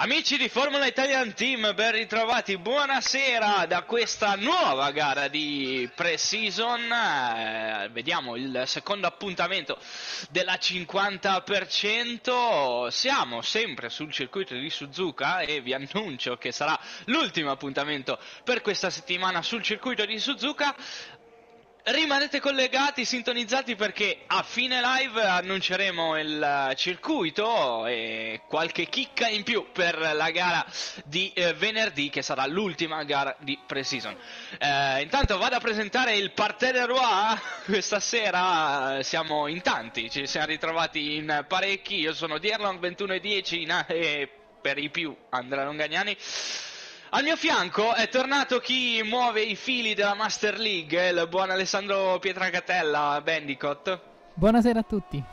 Amici di Formula Italian Team, ben ritrovati, buonasera da questa nuova gara di pre-season. Vediamo il secondo appuntamento della 50%. Siamo sempre sul circuito di Suzuka e vi annuncio che sarà l'ultimo appuntamento per questa settimana sul circuito di Suzuka. Rimanete collegati, sintonizzati, perché a fine live annunceremo il circuito e qualche chicca in più per la gara di venerdì, che sarà l'ultima gara di pre-season. Intanto vado a presentare il Parterre Roi. Questa sera siamo in tanti, ci siamo ritrovati in parecchi. Io sono Dierlong 2110 e per i più Andrea Longagnani. Al mio fianco è tornato chi muove i fili della Master League, il buon Alessandro Pietracatella, Bandicott. Buonasera a tutti.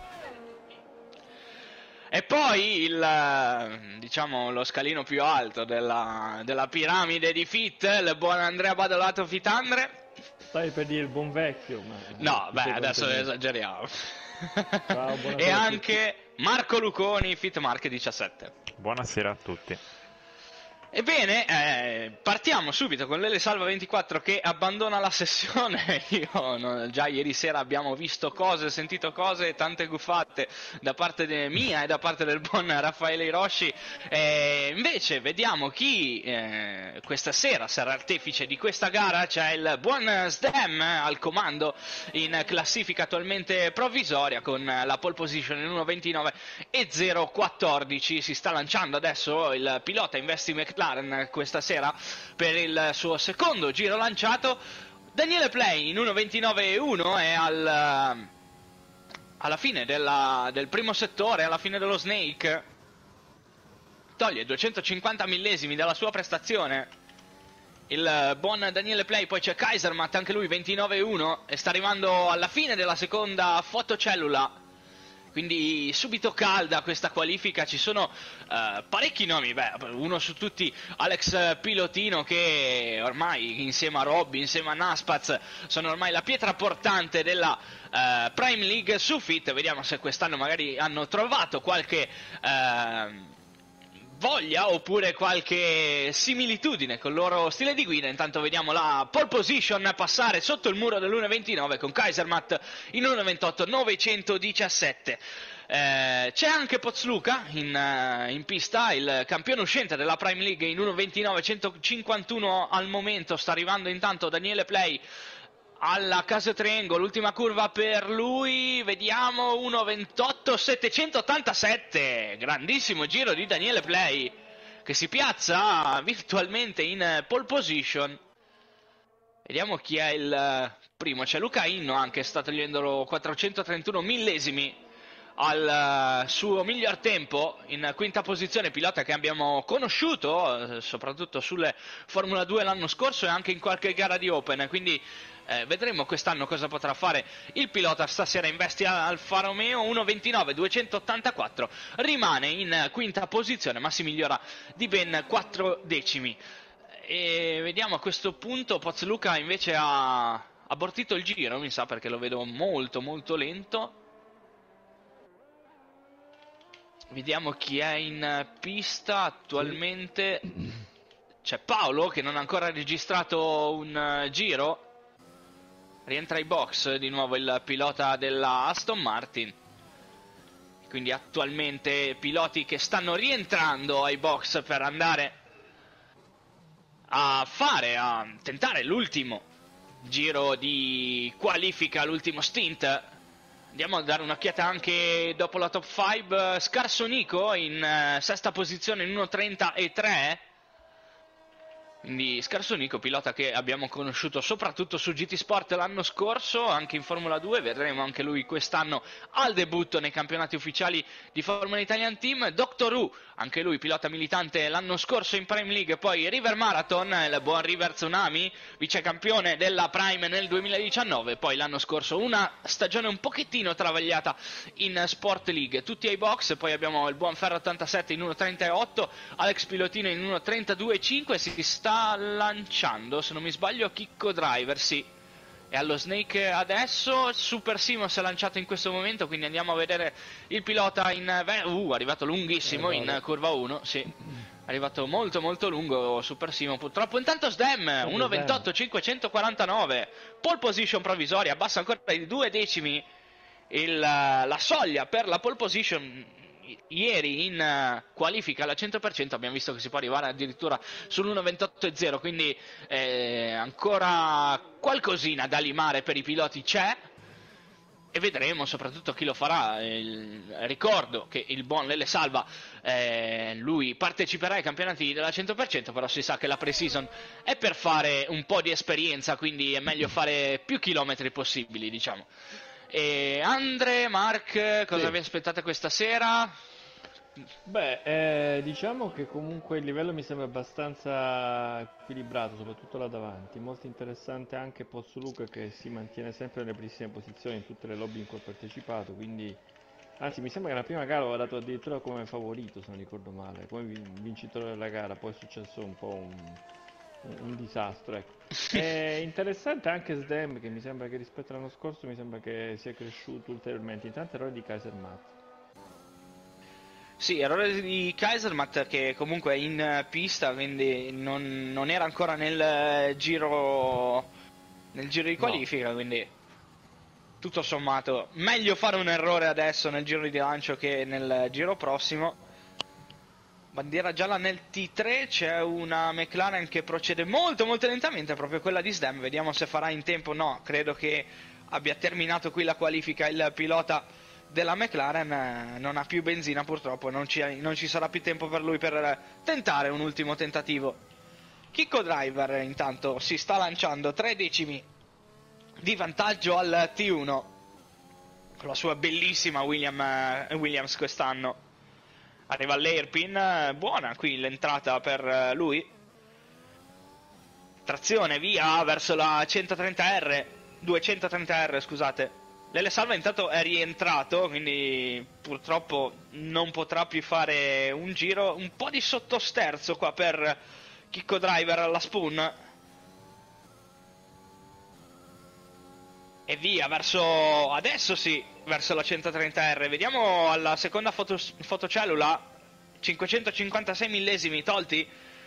E poi diciamo, lo scalino più alto della piramide di Fit, il buon Andrea Badolato Fitandre. Stai per dire il buon vecchio, ma... No, beh, adesso esageriamo. Ciao, e anche Marco Luconi, Fitmark 17. Buonasera a tutti. Ebbene, partiamo subito con Lele Salva 24 che abbandona la sessione. Già ieri sera abbiamo visto cose, sentito cose, tante guffate da parte mia e da parte del buon Raffaele Hiroshi. Invece vediamo chi questa sera sarà artefice di questa gara. C'è il buon Sdem al comando in classifica attualmente provvisoria con la pole position in 1.29 e 0.14. Si sta lanciando adesso il pilota Investi McLaren questa sera per il suo secondo giro lanciato. Daniele Play in 1.29.1 è alla fine del primo settore, alla fine dello Snake, toglie 250 millesimi dalla sua prestazione il buon Daniele Play. Poi c'è Kaisermatt, anche lui 29.1, e sta arrivando alla fine della seconda fotocellula. Quindi subito calda questa qualifica, ci sono parecchi nomi, uno su tutti Alex Pilotino, che ormai insieme a Robby, insieme a Naspaz, sono ormai la pietra portante della Prime League su Fit. Vediamo se quest'anno magari hanno trovato qualche voglia oppure qualche similitudine con il loro stile di guida. Intanto vediamo la pole position passare sotto il muro dell'1.29 con Kaisermatt in 1.28 917. C'è anche Pozluka in pista, il campione uscente della Prime League in 1.29 151 al momento. Sta arrivando intanto Daniele Play alla Casio Triangle, l'ultima curva per lui, vediamo 1.28 787, grandissimo giro di Daniele Play che si piazza virtualmente in pole position. Vediamo chi è il primo. C'è Luca Inno, anche sta togliendo 431 millesimi al suo miglior tempo in quinta posizione, pilota che abbiamo conosciuto soprattutto sulle Formula 2 l'anno scorso e anche in qualche gara di Open, quindi vedremo quest'anno cosa potrà fare il pilota. Stasera investi Alfa Romeo 1.29 284, rimane in quinta posizione ma si migliora di ben 4 decimi. E vediamo a questo punto Pozluka invece ha abortito il giro, mi sa, perché lo vedo molto molto lento. Vediamo chi è in pista attualmente. C'è Paolo che non ha ancora registrato un giro. Rientra ai box di nuovo il pilota della Aston Martin. Quindi attualmente piloti che stanno rientrando ai box per andare a tentare l'ultimo giro di qualifica, l'ultimo stint. Andiamo a dare un'occhiata anche dopo la top 5. Scarsonico in sesta posizione in 1.30 e 3. Quindi Scarsonico, pilota che abbiamo conosciuto soprattutto su GT Sport l'anno scorso, anche in Formula 2, vedremo anche lui quest'anno al debutto nei campionati ufficiali di Formula Italian Team. Doctor Who, anche lui pilota militante l'anno scorso in Prime League. Poi River Marathon, il buon River Tsunami, vicecampione della Prime nel 2019, poi l'anno scorso una stagione un pochettino travagliata in Sport League. Tutti ai box. Poi abbiamo il buon Ferro 87 in 1.38, Alex Pilotino in 1.32.5, si sta lanciando, se non mi sbaglio, Chicco Driver, sì, è allo Snake adesso. Super Simo si è lanciato in questo momento, quindi andiamo a vedere il pilota in arrivato lunghissimo in curva 1, sì. arrivato molto molto lungo Super Simo purtroppo. Intanto Sdem 1.28 549, pole position provvisoria, abbassa ancora di 2 decimi la soglia per la pole position. Ieri in qualifica alla 100% abbiamo visto che si può arrivare addirittura sull'1.28.0, quindi ancora qualcosina da limare per i piloti c'è. E vedremo soprattutto chi lo farà. Ricordo che il buon Lele Salva, lui parteciperà ai campionati della 100%, però si sa che la pre-season è per fare un po' di esperienza, quindi è meglio fare più chilometri possibili, diciamo. E Andre, Mark, cosa Sì. vi aspettate questa sera? Beh, diciamo che comunque il livello mi sembra abbastanza equilibrato, soprattutto là davanti. Molto interessante anche Pozzoluca che si mantiene sempre nelle primissime posizioni in tutte le lobby in cui ha partecipato, quindi anzi mi sembra che la prima gara l'ha dato addirittura come favorito, se non ricordo male, come vincitore della gara, poi è successo un po' un disastro, ecco. È interessante anche Sdem che mi sembra che rispetto all'anno scorso mi sembra che sia cresciuto ulteriormente, intanto errore di Kaiser Matt. Sì, errore di Kaisermatt che comunque è in pista, quindi non era ancora nel giro di No. qualifica, quindi tutto sommato meglio fare un errore adesso nel giro di lancio che nel giro prossimo. Bandiera gialla nel T3, c'è una McLaren che procede molto molto lentamente, proprio quella di Sdem, vediamo se farà in tempo. No, credo che abbia terminato qui la qualifica il pilota della McLaren, non ha più benzina purtroppo, non ci sarà più tempo per lui per tentare un ultimo tentativo. Chicco Driver intanto si sta lanciando 3 decimi di vantaggio al T1 con la sua bellissima Williams quest'anno. Arriva l'Airpin, buona qui l'entrata per lui. Trazione via verso la 130R, 230R scusate. Lele Salva intanto è rientrato, quindi purtroppo non potrà più fare un giro. Un po' di sottosterzo qua per Chicco Driver alla Spoon. E via verso, adesso sì, verso la 130R. Vediamo alla seconda fotocellula, 556 millesimi tolti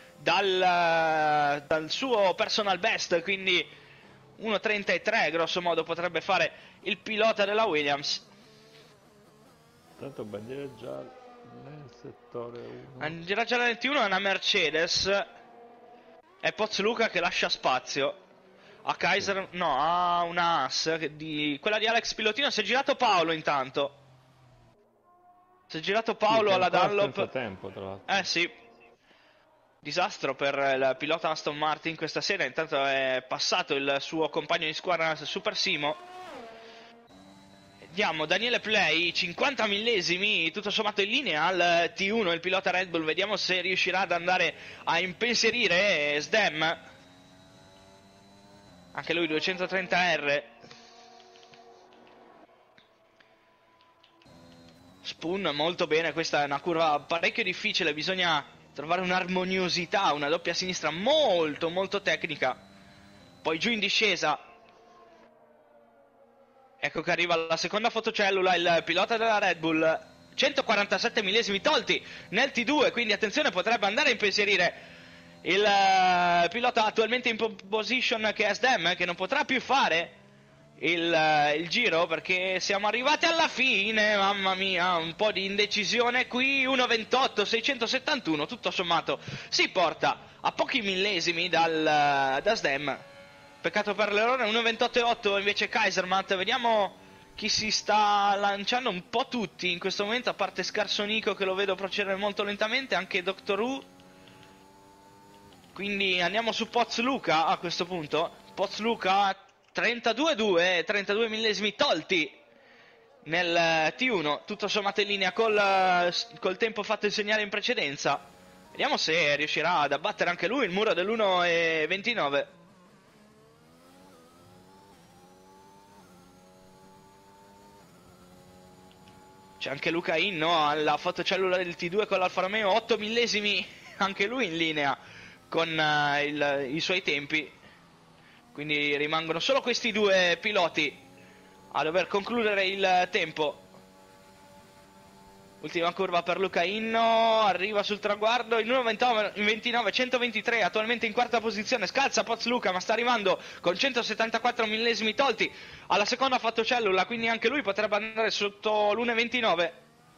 dal suo personal best, quindi 1.33 grosso modo potrebbe fare il pilota della Williams. Tanto bandiera gialla nel settore 1. Bandiera gialla nel T1 è una Mercedes. È Pozzluca che lascia spazio a Kaiser, no, a una Haas, quella di Alex Pilotino. Si è girato Paolo intanto. Si è girato Paolo Sì, alla ancora Dunlop. senza tempo, tra l'altro. Sì. Disastro per il pilota Aston Martin questa sera. Intanto è passato il suo compagno di squadra Super Simo. Vediamo Daniele Play, 50 millesimi, tutto sommato in linea al T1, il pilota Red Bull. Vediamo se riuscirà ad andare a impensierire Sdem. Anche lui 230R. Spoon molto bene, questa è una curva parecchio difficile, bisogna trovare un'armoniosità, una doppia sinistra molto molto tecnica. Poi giù in discesa. Ecco che arriva la seconda fotocellula, il pilota della Red Bull. 147 millesimi tolti nel T2, quindi attenzione, potrebbe andare a impensierire il pilota attualmente in position che è Sdem, che non potrà più fare il giro perché siamo arrivati alla fine. Mamma mia, un po' di indecisione qui. 1.28 671, tutto sommato si porta a pochi millesimi da Sdem. Peccato per l'errore. 1.28.8 invece Kaisermatt. Vediamo chi si sta lanciando, un po' tutti in questo momento, a parte Scarso Nico che lo vedo procedere molto lentamente, anche Dr. Who. Quindi andiamo su Pozzluca a questo punto. Pozzluca 32,2, 32 millesimi tolti nel T1, tutto sommato in linea col tempo fatto insegnare in precedenza. Vediamo se riuscirà ad abbattere anche lui il muro dell'1.29. C'è anche Luca Inno alla fotocellula del T2 con l'Alfa Romeo, 8 millesimi anche lui in linea con i suoi tempi. Quindi rimangono solo questi due piloti a dover concludere il tempo. Ultima curva per Luca Inno, arriva sul traguardo in 1.29, 123, attualmente in quarta posizione, scalza Luca, ma sta arrivando con 174 millesimi tolti. Alla seconda ha fatto cellula, quindi anche lui potrebbe andare sotto l'1.29.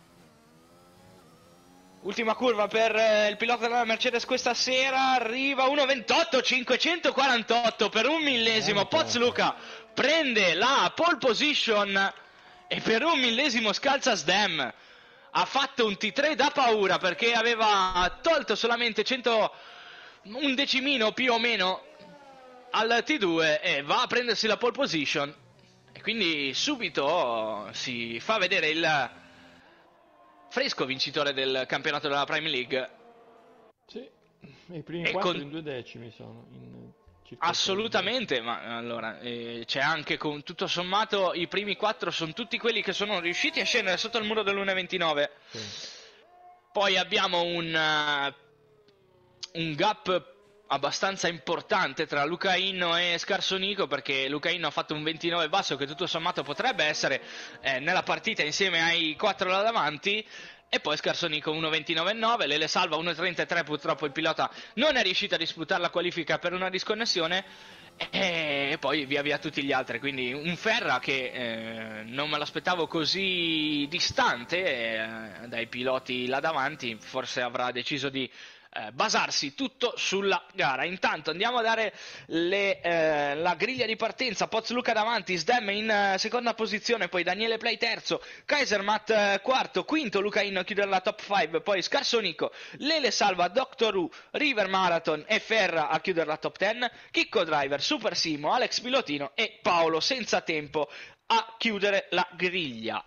Ultima curva per il pilota della Mercedes questa sera, arriva 1.28, 548 per un millesimo. Luca prende la pole position e per un millesimo scalza Sdem. Ha fatto un T3 da paura perché aveva tolto solamente un decimino più o meno al T2 e va a prendersi la pole position. E quindi subito si fa vedere il fresco vincitore del campionato della Premier League. Sì, i primi 4 in 2 decimi sono in assolutamente, ma allora c'è anche con tutto sommato i primi 4 sono tutti quelli che sono riusciti a scendere sotto il muro dell'1.29. Sì. Poi abbiamo un gap abbastanza importante tra Luca Inno e Scarsonico, perché Luca Inno ha fatto un 29 basso che tutto sommato potrebbe essere nella partita insieme ai 4 là davanti. E poi Scarsonico 1.29,9, Lele Salva 1.33, purtroppo il pilota non è riuscito a disputare la qualifica per una disconnessione, e poi via via tutti gli altri, quindi un Ferra che non me l'aspettavo così distante dai piloti là davanti, forse avrà deciso di basarsi tutto sulla gara. Intanto andiamo a dare la griglia di partenza. Luca davanti, Sdem in seconda posizione, poi Daniele Play terzo, Kaisermat quarto, quinto Luca Inno a chiudere la top 5, poi Scarsonico, Lele Salva, Doctor Who, River Marathon e Ferra a chiudere la top 10, Chicco Driver, Super Simo, Alex Pilotino e Paolo senza tempo a chiudere la griglia.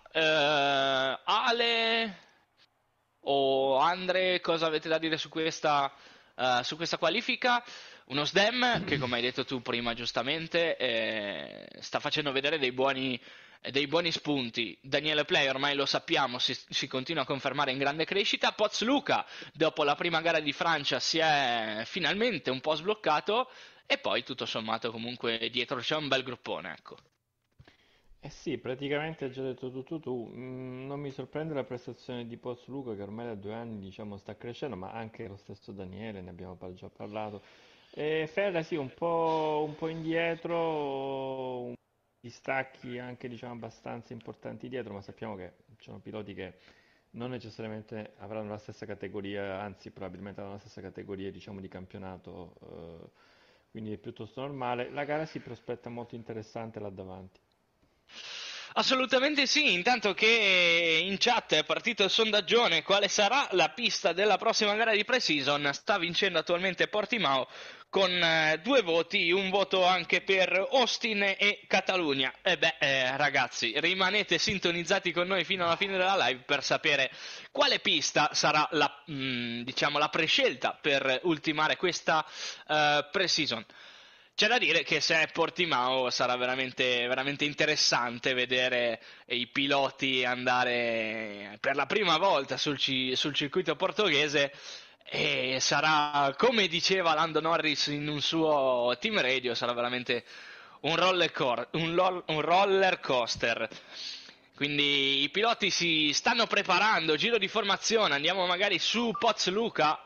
Ale o Andre, cosa avete da dire su questa qualifica? Uno Sdem che, come hai detto tu prima giustamente, sta facendo vedere dei buoni spunti. Daniele Play ormai lo sappiamo, si continua a confermare in grande crescita. Luca dopo la prima gara di Francia si è finalmente un po' sbloccato, e poi tutto sommato comunque dietro c'è un bel gruppone, ecco. Eh sì, praticamente hai già detto tutto tu. Non mi sorprende la prestazione di Luca, che ormai da 2 anni diciamo sta crescendo, ma anche lo stesso Daniele, ne abbiamo già parlato. E Ferra sì, un po' indietro, distacchi anche diciamo abbastanza importanti dietro, ma sappiamo che ci sono piloti che non necessariamente avranno la stessa categoria, anzi probabilmente avranno la stessa categoria diciamo di campionato, quindi è piuttosto normale. La gara si prospetta molto interessante là davanti. Assolutamente sì, intanto che in chat è partito il sondaggione quale sarà la pista della prossima gara di pre-season, sta vincendo attualmente Portimao con 2 voti, un voto anche per Austin e Catalunya. Ragazzi, rimanete sintonizzati con noi fino alla fine della live per sapere quale pista sarà diciamo, la prescelta per ultimare questa pre-season. C'è da dire che se è Portimao sarà veramente, veramente interessante vedere i piloti andare per la prima volta sul circuito portoghese, e sarà, come diceva Lando Norris in un suo team radio, sarà veramente un roller coaster. Quindi i piloti si stanno preparando, giro di formazione, andiamo magari su Luca.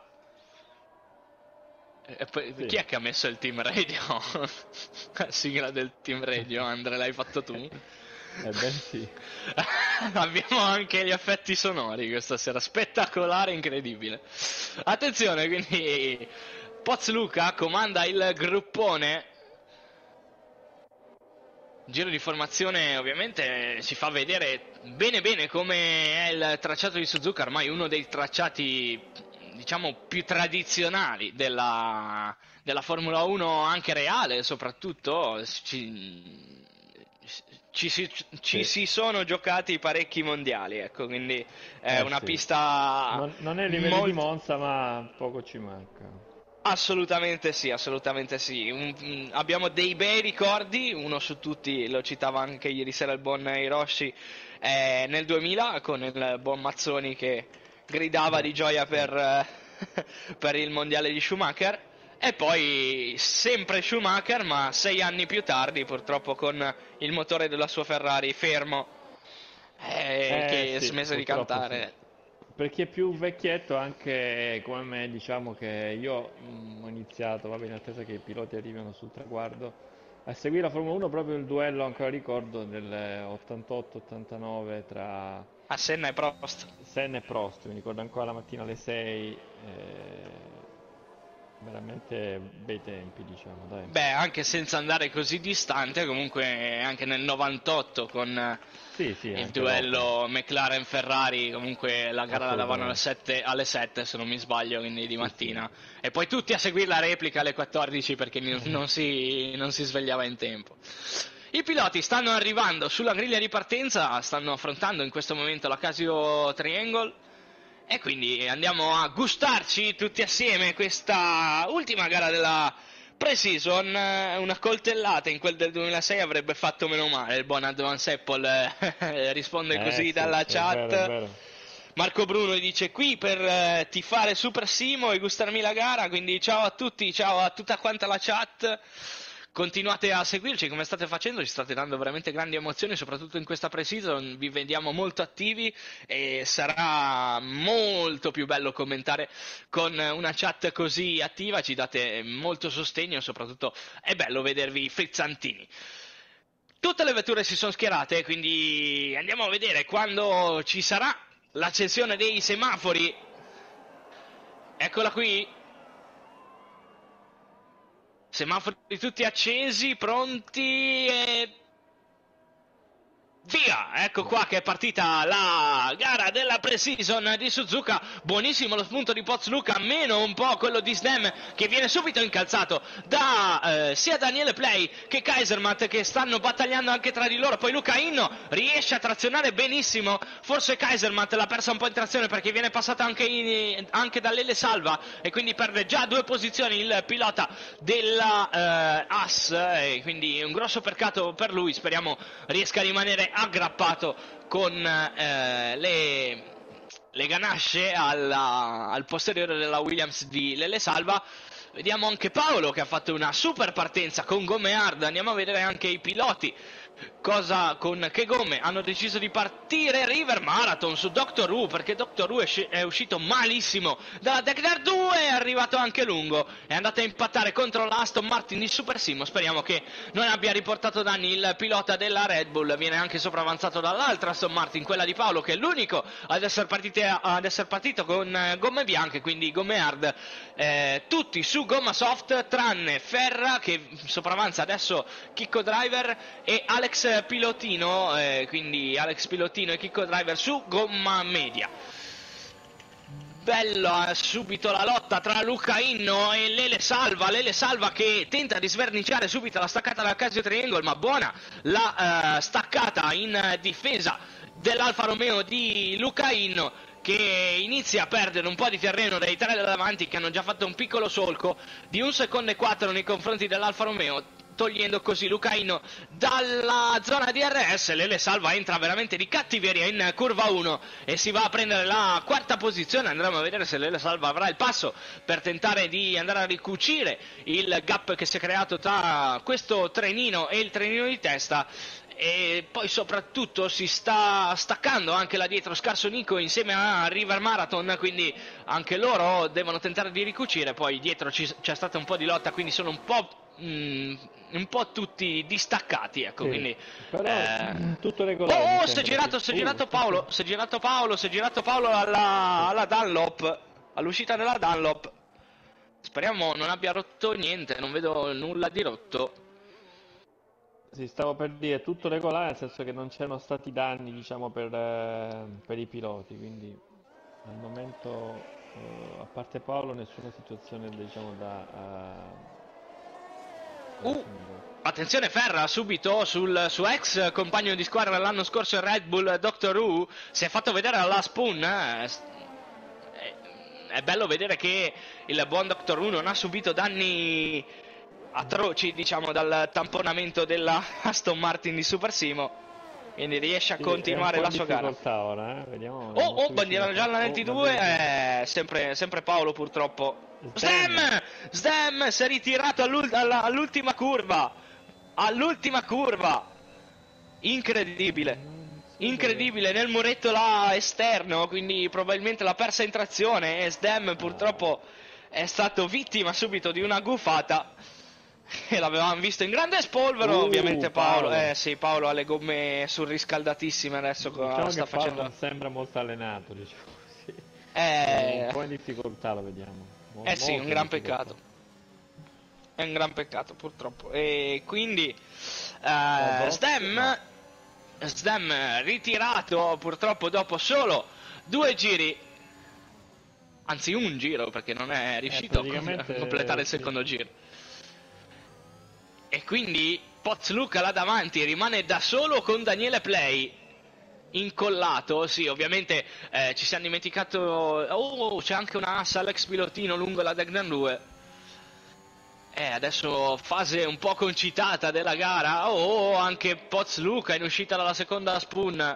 Sì. Chi è che ha messo il team radio? La sigla del team radio, Andre, l'hai fatto tu? Beh sì. Abbiamo anche gli effetti sonori questa sera, spettacolare, incredibile. Attenzione, quindi Luca comanda il gruppone. Giro di formazione, ovviamente si fa vedere bene bene come è il tracciato di Suzuka, ormai uno dei tracciati diciamo più tradizionali della Formula 1, anche reale soprattutto. Ci si sono giocati parecchi mondiali, ecco, quindi è una Sì. pista Non è il livello di Monza, ma poco ci manca. Assolutamente sì, assolutamente sì. Abbiamo dei bei ricordi, uno su tutti lo citava anche ieri sera il buon Hiroshi, nel 2000 con il buon Mazzoni che gridava di gioia Sì. per il mondiale di Schumacher. E poi sempre Schumacher, ma 6 anni più tardi, purtroppo con il motore della sua Ferrari fermo, che Sì, smise di purtroppo sì. cantare. Per chi è più vecchietto, anche come me, diciamo che io ho iniziato, vabbè, in attesa che i piloti arrivino sul traguardo, a seguire la Formula 1 proprio il duello, ancora ricordo, del 88-89 tra A Senna e Prost. Senna e Prost, mi ricordo ancora la mattina alle 6, veramente bei tempi, diciamo, dai. Beh, anche senza andare così distante, comunque anche nel 98 con Sì, sì, il anche dopo, duello McLaren-Ferrari, comunque la gara la davano assolutamente. alle 7 se non mi sbaglio, quindi di Sì, sì. mattina. E poi tutti a seguire la replica alle 14 perché non si svegliava in tempo. I piloti stanno arrivando sulla griglia di partenza, stanno affrontando in questo momento la Casio Triangle. E quindi andiamo a gustarci tutti assieme questa ultima gara della pre-season. Una coltellata in quel del 2006 avrebbe fatto meno male. Il buon Advance Apple risponde così Sì, dalla è vero, è chat. vero. Marco Bruno dice qui per tifare Super Simo e gustarmi la gara, quindi ciao a tutti, ciao a tutta quanta la chat. Continuate a seguirci come state facendo, ci state dando veramente grandi emozioni, soprattutto in questa pre-season, vi vediamo molto attivi e sarà molto più bello commentare con una chat così attiva, ci date molto sostegno e soprattutto è bello vedervi frizzantini. Tutte le vetture si sono schierate, quindi andiamo a vedere quando ci sarà l'accensione dei semafori. Eccola qui. Semafori tutti accesi, pronti e via! Ecco qua che è partita la gara della pre-season di Suzuka. Buonissimo lo spunto di Pozluca, meno un po' quello di Snem che viene subito incalzato da sia Daniele Play che Kaisermat, che stanno battagliando anche tra di loro. Poi Luca Inno riesce a trazionare benissimo. Forse Kaisermat l'ha persa un po' in trazione perché viene passata anche dall'Ele Salva e quindi perde già 2 posizioni il pilota della Haas, e quindi un grosso peccato per lui. Speriamo riesca a rimanere aggrappato con le ganasce al posteriore della Williams di Lele Salva. Vediamo anche Paolo che ha fatto una super partenza con gomme hard. Andiamo a vedere anche i piloti con che gomme hanno deciso di partire. River Marathon su Doctor Who, perché Doctor Who è uscito malissimo dalla Degner 2, è arrivato anche lungo, è andato a impattare contro l'Aston Martin di Super Simo. Speriamo che non abbia riportato danni il pilota della Red Bull. Viene anche sopravanzato dall'altra Aston Martin, quella di Paolo, che è l'unico ad essere partito con gomme bianche, quindi gomme hard, tutti su gomma soft tranne Ferra che sopravanza adesso Chicco Driver e Alex Pilotino, quindi Alex Pilotino e Chicco Driver su gomma media. Bella subito la lotta tra Luca Inno e Lele Salva che tenta di sverniciare subito la staccata della Casio Triangle, ma buona la staccata in difesa dell'Alfa Romeo di Luca Inno, che inizia a perdere un po' di terreno dai tre da davanti, che hanno già fatto un piccolo solco di 1 secondo e 4 nei confronti dell'Alfa Romeo, togliendo così Luca Inno dalla zona DRS. Lele Salva entra veramente di cattiveria in curva 1 e si va a prendere la quarta posizione. Andremo a vedere se Lele Salva avrà il passo per tentare di andare a ricucire il gap che si è creato tra questo trenino e il trenino di testa. E poi soprattutto si sta staccando anche là dietro Scarso Nico insieme a River Marathon, quindi anche loro devono tentare di ricucire. Poi dietro c'è stata un po' di lotta, quindi sono un po' tutti distaccati, ecco, Sì, quindi però tutto regolare mi si è sembra. girato, Paolo, si è girato Paolo alla Dunlop, all'uscita della Dunlop. Speriamo non abbia rotto niente, non vedo nulla di rotto. Sì, stavo per dire tutto regolare, nel senso che non c'erano stati danni, diciamo, per i piloti, quindi al momento, a parte Paolo, nessuna situazione, diciamo, da Uh, segnalare. Attenzione Ferra subito sul suo ex compagno di squadra l'anno scorso in Red Bull, Doctor Who, si è fatto vedere alla Spoon. È bello vedere che il buon Doctor Who non ha subito danni atroci, diciamo, dal tamponamento della Aston Martin di Super Simo, quindi riesce a Sì, è un continuare po' la in sua gara. difficoltà ora, eh? Vediamo, è Oh, molto vicino a bandiera gialla nel Oh, bandiera gialla. T2, sempre Paolo purtroppo. Stem! Stem si è ritirato all'ultima curva. All'ultima curva. Incredibile. incredibile nel muretto là esterno, quindi probabilmente l'ha persa in trazione e Sdem purtroppo è stato vittima subito di una gufata e l'avevamo visto in grande spolvero. Ovviamente Paolo, sì, Paolo ha le gomme surriscaldatissime adesso, Diciamo sta che Paolo facendo... non sembra molto allenato, diciamo così. Un Eh, po' in difficoltà lo vediamo. sì, un Molto in gran difficoltà. peccato. È un gran peccato purtroppo. E quindi Box, Sdem ritirato purtroppo dopo solo 2 giri, anzi un giro, perché non è riuscito a praticamente completare il sì. secondo giro. E quindi Pozzluca là davanti rimane da solo con Daniele Play incollato. Sì, ovviamente ci siamo dimenticato. Oh, c'è anche una assa Alex Pilotino lungo la Degnan 2. Adesso fase un po' concitata della gara. Oh, anche Pozzluca in uscita dalla seconda spoon.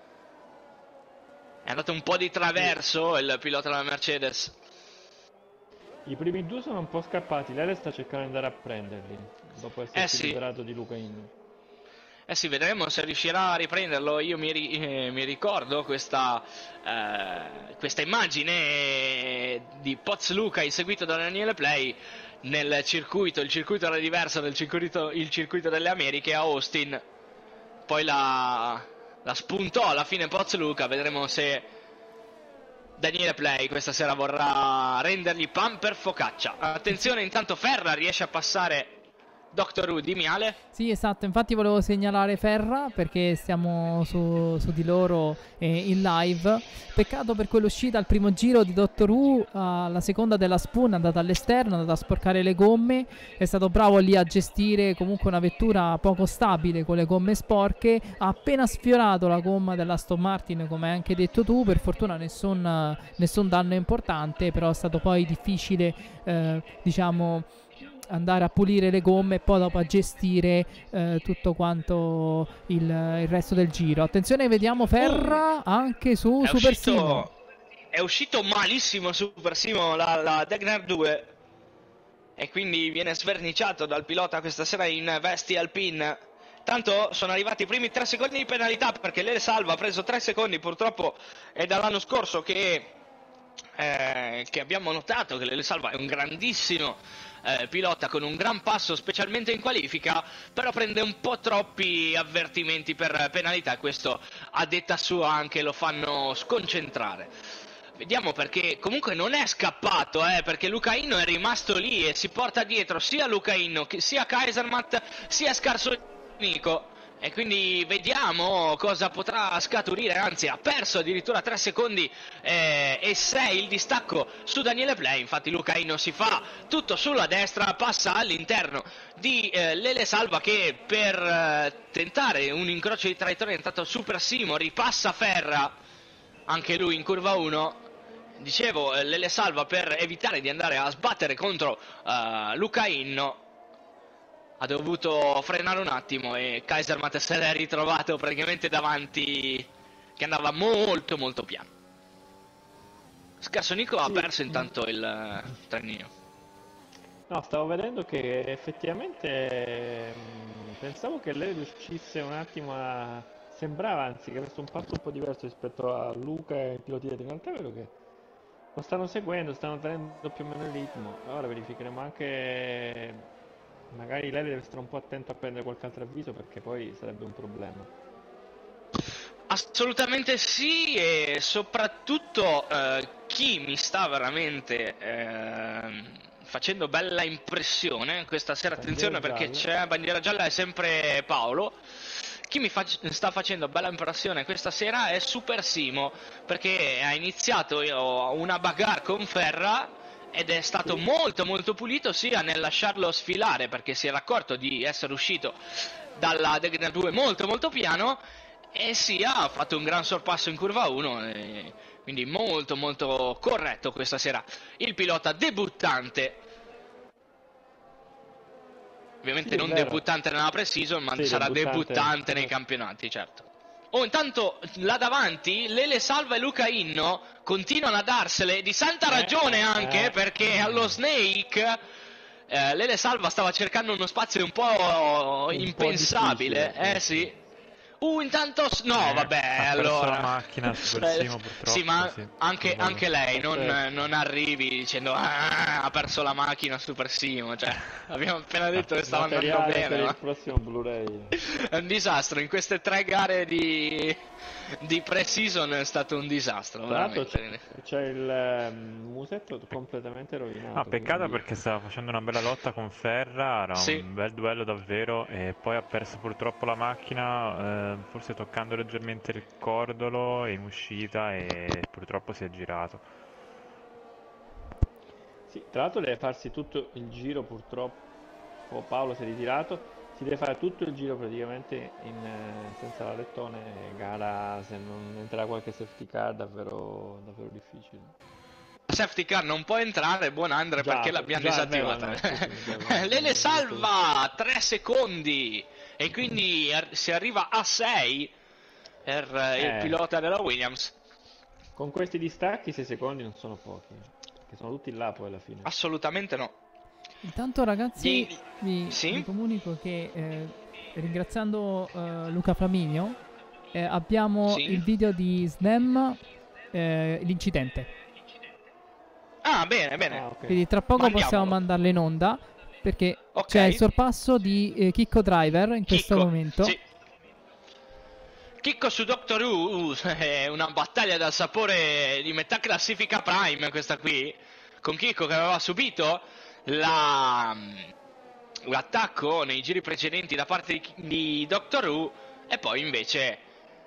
È andato un po' di traverso il pilota della Mercedes. I primi due sono un po' scappati, Lele sta cercando di andare a prenderli, dopo essersi Sì. liberato di Luca Inu. Sì, vedremo se riuscirà a riprenderlo. Io mi ricordo questa immagine di Pozzluca inseguito da Daniele Play nel circuito. Il circuito era diverso il circuito delle Americhe a Austin. Poi la spuntò alla fine Pozzluca. Vedremo se Daniele Play questa sera vorrà rendergli pan per focaccia. Attenzione, intanto Ferra riesce a passare Dr. Who, dimmi Ale. Sì, esatto, infatti volevo segnalare Ferra perché stiamo su di loro in live. Peccato per quell'uscita al primo giro di Doctor Who, la seconda della Spoon è andata all'esterno, è andata a sporcare le gomme, è stato bravo lì a gestire comunque una vettura poco stabile con le gomme sporche, ha appena sfiorato la gomma dell'Aston Martin come hai anche detto tu, per fortuna nessun danno importante, però è stato poi difficile diciamo andare a pulire le gomme e poi dopo a gestire tutto quanto il resto del giro. Attenzione, vediamo Ferra anche su Super Simo. È uscito malissimo Super Simo la Degner 2 e quindi viene sverniciato dal pilota questa sera in vesti Alpine. Tanto sono arrivati i primi 3 secondi di penalità perché Lele Salva ha preso 3 secondi, purtroppo è dall'anno scorso che abbiamo notato che Lele Salva è un grandissimo pilota con un gran passo specialmente in qualifica, però prende un po' troppi avvertimenti per penalità e questo a detta sua anche lo fanno sconcentrare. Vediamo, perché comunque non è scappato, perché Luca Inno è rimasto lì e si porta dietro sia Luca Inno sia Kaisermat sia Scarsonico. E quindi vediamo cosa potrà scaturire, anzi ha perso addirittura 3 secondi e 6 il distacco su Daniele Play. Infatti Luca Inno si fa tutto sulla destra, passa all'interno di Lele Salva che per tentare un incrocio di traiettoria è entrato Super Simo, ripassa Ferra, anche lui in curva 1. Dicevo, Lele Salva per evitare di andare a sbattere contro Luca Inno ha dovuto frenare un attimo e Kaisermat se l'è ritrovato praticamente davanti, che andava molto molto piano. Scarsonico ha perso intanto il trenino. No, stavo vedendo che effettivamente pensavo che lei riuscisse un attimo a... Sembrava anzi che avesse un passo un po' diverso rispetto a Luca e i piloti dietro. In realtà è vero che lo stanno seguendo, stanno tenendo più o meno il ritmo. Ora verificheremo anche... Magari lei deve stare un po' attento a prendere qualche altro avviso perché poi sarebbe un problema. Assolutamente sì, e soprattutto chi mi sta veramente facendo bella impressione questa sera, attenzione perché c'è bandiera gialla, è sempre Paolo. Chi mi sta facendo bella impressione questa sera è Super Simo, perché ha iniziato una bagarre con Ferra ed è stato molto molto pulito sia nel lasciarlo sfilare perché si era accorto di essere uscito dalla Degner 2 molto molto piano, e sia ha fatto un gran sorpasso in curva 1 quindi molto molto corretto questa sera il pilota debuttante, ovviamente non debuttante nella pre-season ma sarà debuttante nei campionati, certo. Intanto là davanti Lele Salva e Luca Inno continuano a darsele di santa ragione anche perché allo Snake Lele Salva stava cercando uno spazio un po' impensabile, sì. Intanto... No, vabbè, Ha perso la allora... macchina super Simo purtroppo. Sì, ma Sì, anche lei Aspetta. non arrivi dicendo ha perso la macchina Super Simo, cioè abbiamo appena detto che stava andando Materiale bene, per il ma prossimo Blu-ray. è un disastro. In queste 3 gare di pre-season è stato un disastro, Tra l'altro veramente. c'è il musetto completamente No, rovinato, peccato quindi perché stava facendo una bella lotta con Ferra, era Sì. un bel duello davvero e poi ha perso purtroppo la macchina, forse toccando leggermente il cordolo in uscita e purtroppo si è girato. sì, tra l'altro deve farsi tutto il giro, purtroppo Paolo si è ritirato, si deve fare tutto il giro praticamente senza l'alettone, gara se non entrerà qualche safety car davvero, davvero difficile. La safety car non può entrare, buon Andre, perché l'abbiamo Già è vero, disattivata. no, scusami, mi Lele abbiamo detto di sì. salva 3 secondi e quindi si arriva a 6 per il Eh, pilota della Williams. con questi distacchi 6 secondi non sono pochi, che sono tutti là poi alla fine. Assolutamente no. Intanto ragazzi Gli- vi Sì? comunico che ringraziando Luca Flaminio abbiamo il Sì? video di Snem, l'incidente. Ah, bene, bene. Ah, ok. Quindi tra poco possiamo Mandiamolo. mandarlo in onda perché c'è il Ok. sorpasso di Chicco Driver in questo Chicco. momento. Sì. Chicco su Doctor Who, è una battaglia dal sapore di metà classifica Prime questa qui, con Chicco che aveva subito la- l'attacco nei giri precedenti da parte di Doctor Who e poi invece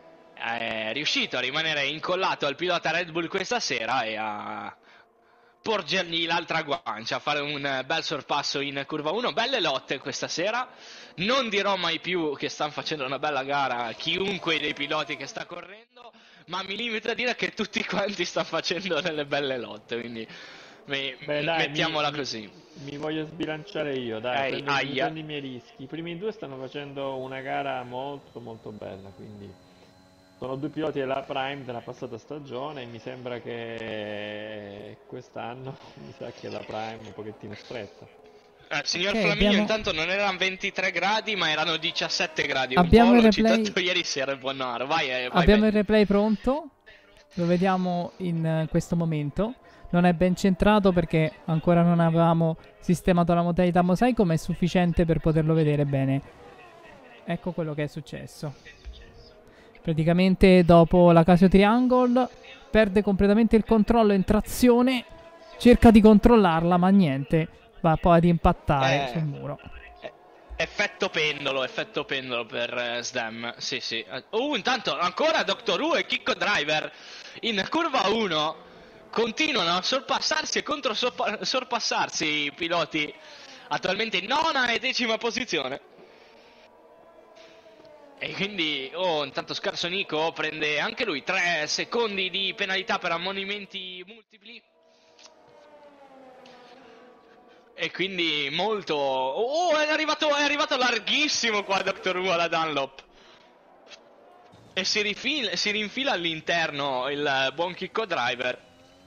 è riuscito a rimanere incollato al pilota Red Bull questa sera e a porgergli l'altra guancia, a fare un bel sorpasso in curva 1. Belle lotte questa sera. Non dirò mai più che stanno facendo una bella gara chiunque dei piloti che sta correndo, ma mi limito a dire che tutti quanti stanno facendo delle belle lotte, quindi Beh, dai, mettiamola così. mi voglio sbilanciare io, dai, mi Aia. prendo i miei rischi. I primi due stanno facendo una gara molto molto bella, quindi sono due piloti della Prime della passata stagione e mi sembra che quest'anno mi sa che la Prime è un pochettino stretta. Signor Ok, Flaminio, intanto non erano 23 gradi, ma erano 17 gradi. Un po' abbiamo il l'ho replay. citato ieri sera il buon Naro. Vai, Abbiamo il Benny. replay pronto, lo vediamo in questo momento. Non è ben centrato perché ancora non avevamo sistemato la modalità mosaico, ma è sufficiente per poterlo vedere bene. Ecco quello che è successo. Praticamente dopo la Casio Triangle perde completamente il controllo in trazione, cerca di controllarla, ma niente, va poi ad impattare sul Eh, muro. effetto pendolo per Sdam. Sì, sì. Intanto ancora Doctor Who e Kicko Driver in curva 1 continuano a sorpassarsi e sorpassarsi i piloti attualmente in nona e decima posizione. E quindi, intanto Scarso Nico prende anche lui 3 secondi di penalità per ammonimenti multipli. E quindi molto... è arrivato larghissimo qua Dr. Who alla Dunlop. E si rinfila all'interno il buon Kicko Driver.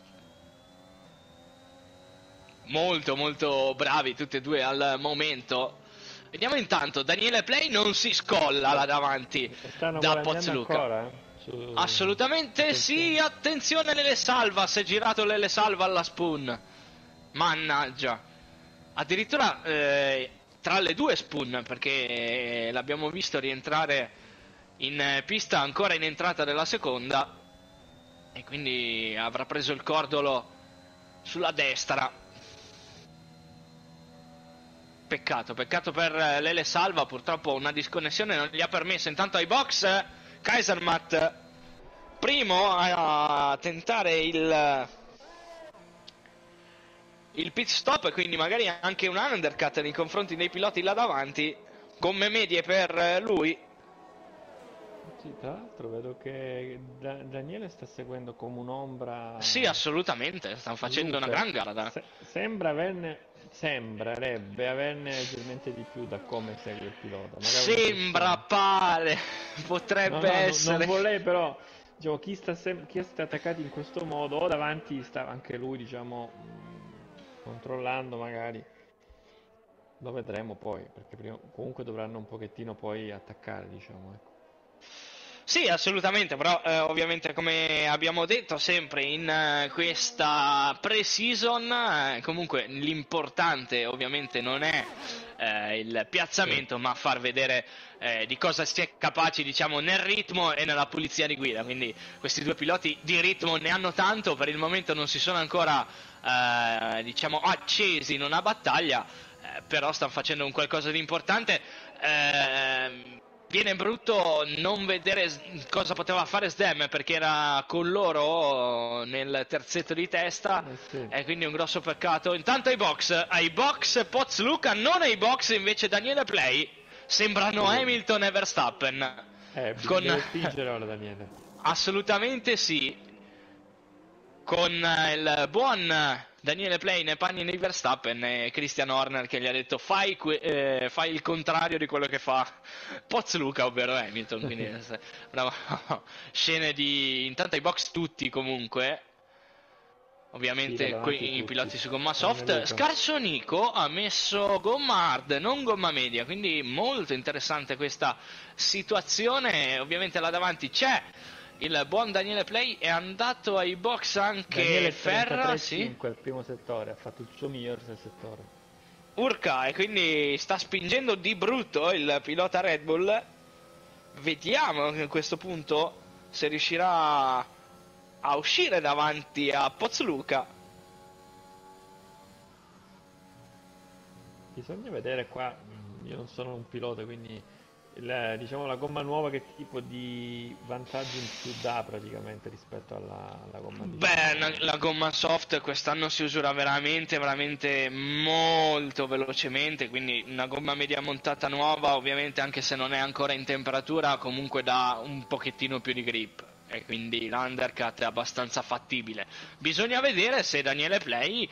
Molto, molto bravi tutti e due al momento. Vediamo intanto, Daniele Play non si scolla là davanti E stanno da guadagnando Pozzuca. ancora, Assolutamente sì, attenzione. attenzione Lele Salva, si è girato Lele Salva alla Spoon. Mannaggia. Addirittura tra le due Spoon, perché l'abbiamo visto rientrare in pista ancora in entrata della seconda. E quindi avrà preso il cordolo sulla destra. Peccato per Lele Salva, purtroppo una disconnessione non gli ha permesso. Intanto ai box Kaisermatt primo a tentare il pit stop, quindi magari anche un undercut nei confronti dei piloti là davanti. Gomme medie per lui. Sì, tra l'altro vedo che Daniele sta seguendo come Sì, un'ombra assolutamente, stanno facendo una Luca. gran gara. Sembrerebbe averne leggermente di più da come segue il pilota, magari Sembra, un'impressione. pare, No, potrebbe no, non essere. vorrei però, diciamo, chi sta attaccati in questo modo, o davanti sta anche lui, diciamo, controllando magari, lo vedremo poi, perché comunque dovranno un pochettino poi attaccare, diciamo, ecco. Sì, assolutamente, però ovviamente come abbiamo detto sempre in questa pre-season, comunque l'importante ovviamente non è il Sì. piazzamento, ma far vedere di cosa si è capaci, diciamo, nel ritmo e nella pulizia di guida. Quindi questi due piloti di ritmo ne hanno tanto, per il momento non si sono ancora, diciamo, accesi in una battaglia, però stanno facendo un qualcosa di importante. Viene brutto non vedere cosa poteva fare Sdem perché era con loro nel terzetto di testa Sì. e quindi è un grosso peccato. Intanto ai box Pozluca, non ai box invece Daniele Play. Sembrano Sì. Hamilton e Verstappen. Con Deve spingere ora Daniele. assolutamente sì, con il buon Daniele Play nei panni di Verstappen e Christian Horner che gli ha detto fai il contrario di quello che fa Pozluca, ovvero Hamilton. Quindi bravo. Scene di intanto ai box tutti comunque. Sì, da Ovviamente davanti i tutti. piloti su gomma Tranne soft. Luca. Scarso Nico ha messo gomma hard, non gomma media, quindi molto interessante questa situazione. Ovviamente là davanti c'è il buon Daniele Play, è andato ai box anche Daniele Ferra, sì, 33-5 al primo settore, ha fatto il suo miglior nel settore. Urca, e quindi sta spingendo di brutto il pilota Red Bull. Vediamo a questo punto se riuscirà a uscire davanti a Pozluca. Bisogna vedere qua, io non sono un pilota, quindi diciamo la gomma nuova che tipo di vantaggio in più dà praticamente rispetto alla gomma Beh, diciamo. la gomma soft quest'anno si userà veramente, veramente molto velocemente, quindi una gomma media montata nuova, ovviamente anche se non è ancora in temperatura, comunque dà un pochettino più di grip e quindi l'undercut è abbastanza fattibile. Bisogna vedere se Daniele Play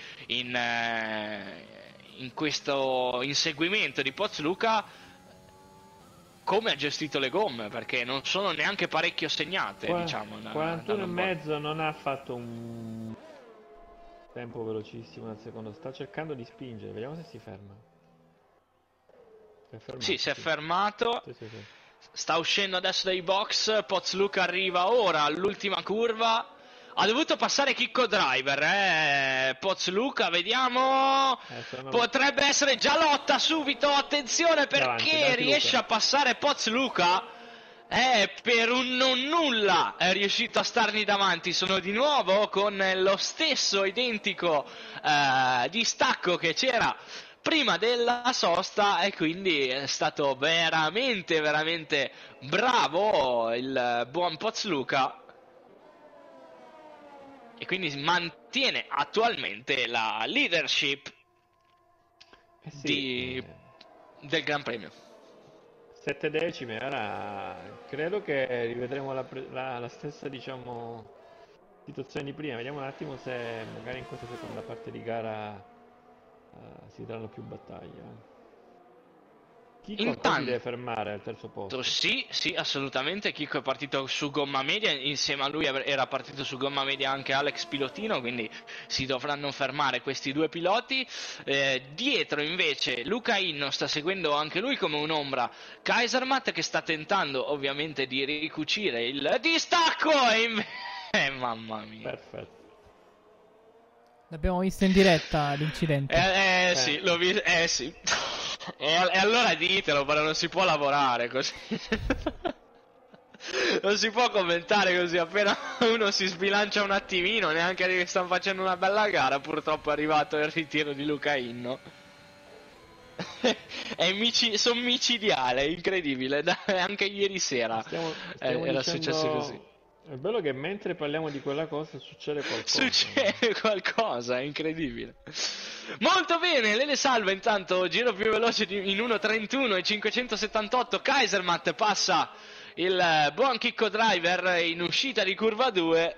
in questo inseguimento di Pozluca come ha gestito le gomme, perché non sono neanche parecchio segnate, diciamo, 41 e dall'onboard. mezzo non ha fatto un tempo velocissimo nel secondo, sta cercando di spingere, vediamo se si ferma. Si è Sì, fermato, si è sì. fermato. Sì, sì, sì. Sta uscendo adesso dai box. Pozluca arriva ora all'ultima curva. Ha dovuto passare Chicco Driver, Pozluca, vediamo. Sono Potrebbe essere già lotta subito. Attenzione davanti, perché davanti riesce Luca. a passare Pozluca. Per un non nulla è riuscito a stargli davanti. Sono di nuovo con lo stesso identico distacco che c'era prima della sosta e quindi è stato veramente veramente bravo il buon Pozluca e quindi mantiene attualmente la leadership Eh sì, di- del Gran Premio. 7 decimi, ora credo che rivedremo la stessa, diciamo, situazione di prima. Vediamo un attimo se magari in questa seconda parte di gara si daranno più battaglie. Chicco ancora si deve Intanto fermare al terzo posto. sì, sì, assolutamente. Chicco è partito su gomma media, insieme a lui era partito su gomma media anche Alex Pilotino, quindi si dovranno fermare questi due piloti. Dietro invece Luca Inno sta seguendo anche lui come un'ombra Kaisermat che sta tentando ovviamente di ricucire il distacco mamma mia. Perfetto. L'abbiamo visto in diretta l'incidente. Sì, l'ho visto, sì. E allora ditelo, però non si può lavorare così. Non si può commentare così, appena uno si sbilancia un attimino, neanche che stanno facendo una bella gara, purtroppo è arrivato il ritiro di Luca Inno. Sono micidiale, incredibile, anche ieri sera Stiamo era successo così. dicendo... È bello che mentre parliamo di quella cosa succede qualcosa. Succede qualcosa, è incredibile. Molto bene, Lele salva intanto, giro più veloce in 1.31 e 578, Kaisermat passa il buon Chicco Driver in uscita di curva 2.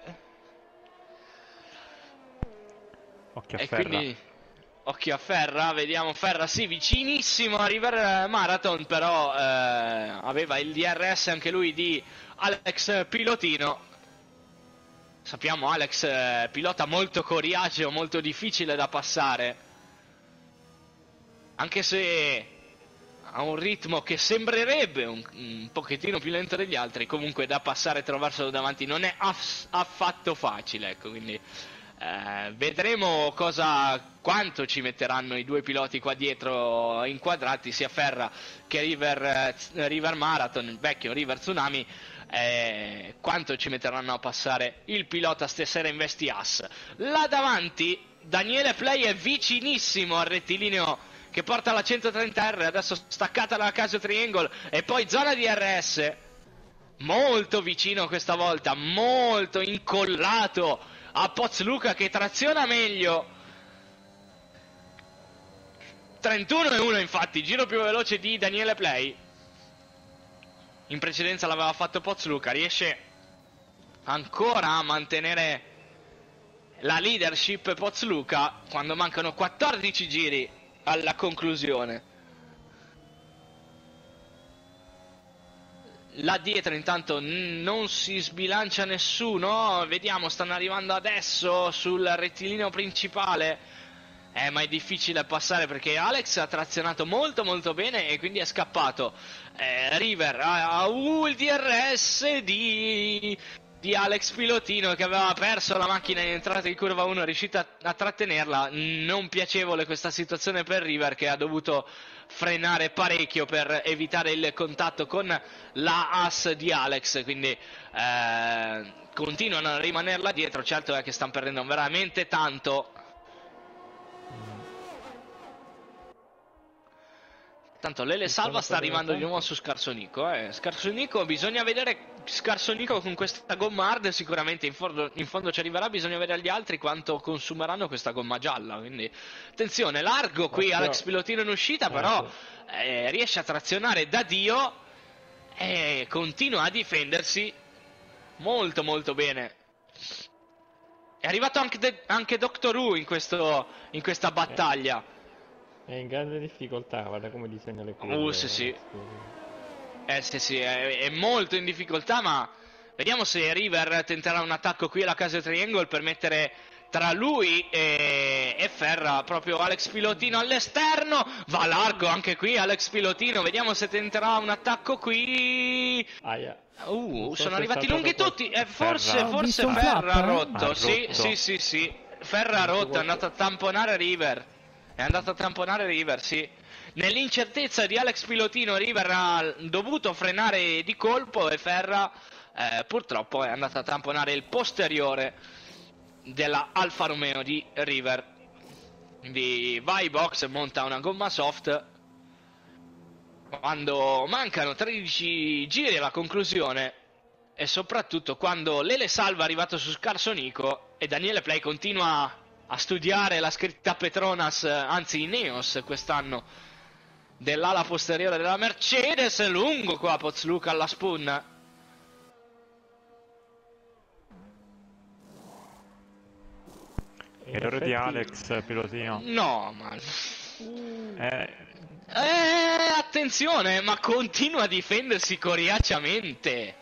Occhio a E Ferra. quindi occhio a Ferra, vediamo Ferra, sì, vicinissimo a River Marathon, però aveva il DRS anche lui di Alex Pilotino. Sappiamo Alex pilota molto coriaceo, molto difficile da passare. Anche se ha un ritmo che sembrerebbe un pochettino più lento degli altri, comunque da passare e trovarselo davanti non è affatto facile, ecco, quindi vedremo quanto ci metteranno i due piloti qua dietro inquadrati, sia Ferra che River Marathon, il vecchio River Tsunami, quanto ci metteranno a passare il pilota stasera in vesti Haas. Là davanti Daniele Play è vicinissimo al rettilineo che porta alla 130R, adesso staccata dalla Casio Triangle e poi zona di RS, molto vicino questa volta, molto incollato a Pozluca che traziona meglio. 31,1 infatti, giro più veloce di Daniele Play. In precedenza l'aveva fatto Pozluca, riesce ancora a mantenere la leadership Pozluca quando mancano 14 giri alla conclusione. Là dietro intanto non si sbilancia nessuno, vediamo, stanno arrivando adesso sul rettilineo principale, ma è difficile passare perché Alex ha trazionato molto molto bene e quindi è scappato. River il DRS di Alex Pilotino che aveva perso la macchina in entrata di curva 1, è riuscita a trattenerla. Non piacevole questa situazione per River, che ha dovuto frenare parecchio per evitare il contatto con la Haas di Alex, quindi continuano a rimanerla dietro. Certo è che stanno perdendo veramente tanto. Tanto Lele Salva sta arrivando di nuovo su Scarsonico. Scarsonico, bisogna vedere Scarsonico con questa gomma hard, sicuramente in fondo ci arriverà. Bisogna vedere gli altri quanto consumeranno questa gomma gialla, quindi attenzione, largo qui Alex Pilotino in uscita, però riesce a trazionare da Dio e continua a difendersi molto molto bene. È arrivato anche Doctor Who in questa battaglia. È in grande difficoltà, guarda come disegna le curve. Sì. Sì, è molto in difficoltà, ma vediamo se River tenterà un attacco qui alla Casio Triangle per mettere tra lui e Ferra proprio Alex Pilotino all'esterno. Va largo anche qui Alex Pilotino, vediamo se tenterà un attacco qui. Sono arrivati lunghi tutti. Forse Ferra ha rotto. Sì. Ferra ha rotto, è andato a tamponare River. Sì. Nell'incertezza di Alex Pilotino, River ha dovuto frenare di colpo e Ferra purtroppo è andato a tamponare il posteriore della Alfa Romeo di River. Quindi va ai box e monta una gomma soft quando mancano 13 giri alla conclusione, e soprattutto quando Lele Salva è arrivato su Scarsonico e Daniele Play continua a studiare la scritta Petronas, anzi Ineos quest'anno, dell'ala posteriore della Mercedes. Lungo qua Pozluca alla Spoon. Errore di Alex Pilotino. No, ma attenzione, ma continua a difendersi coriaceamente.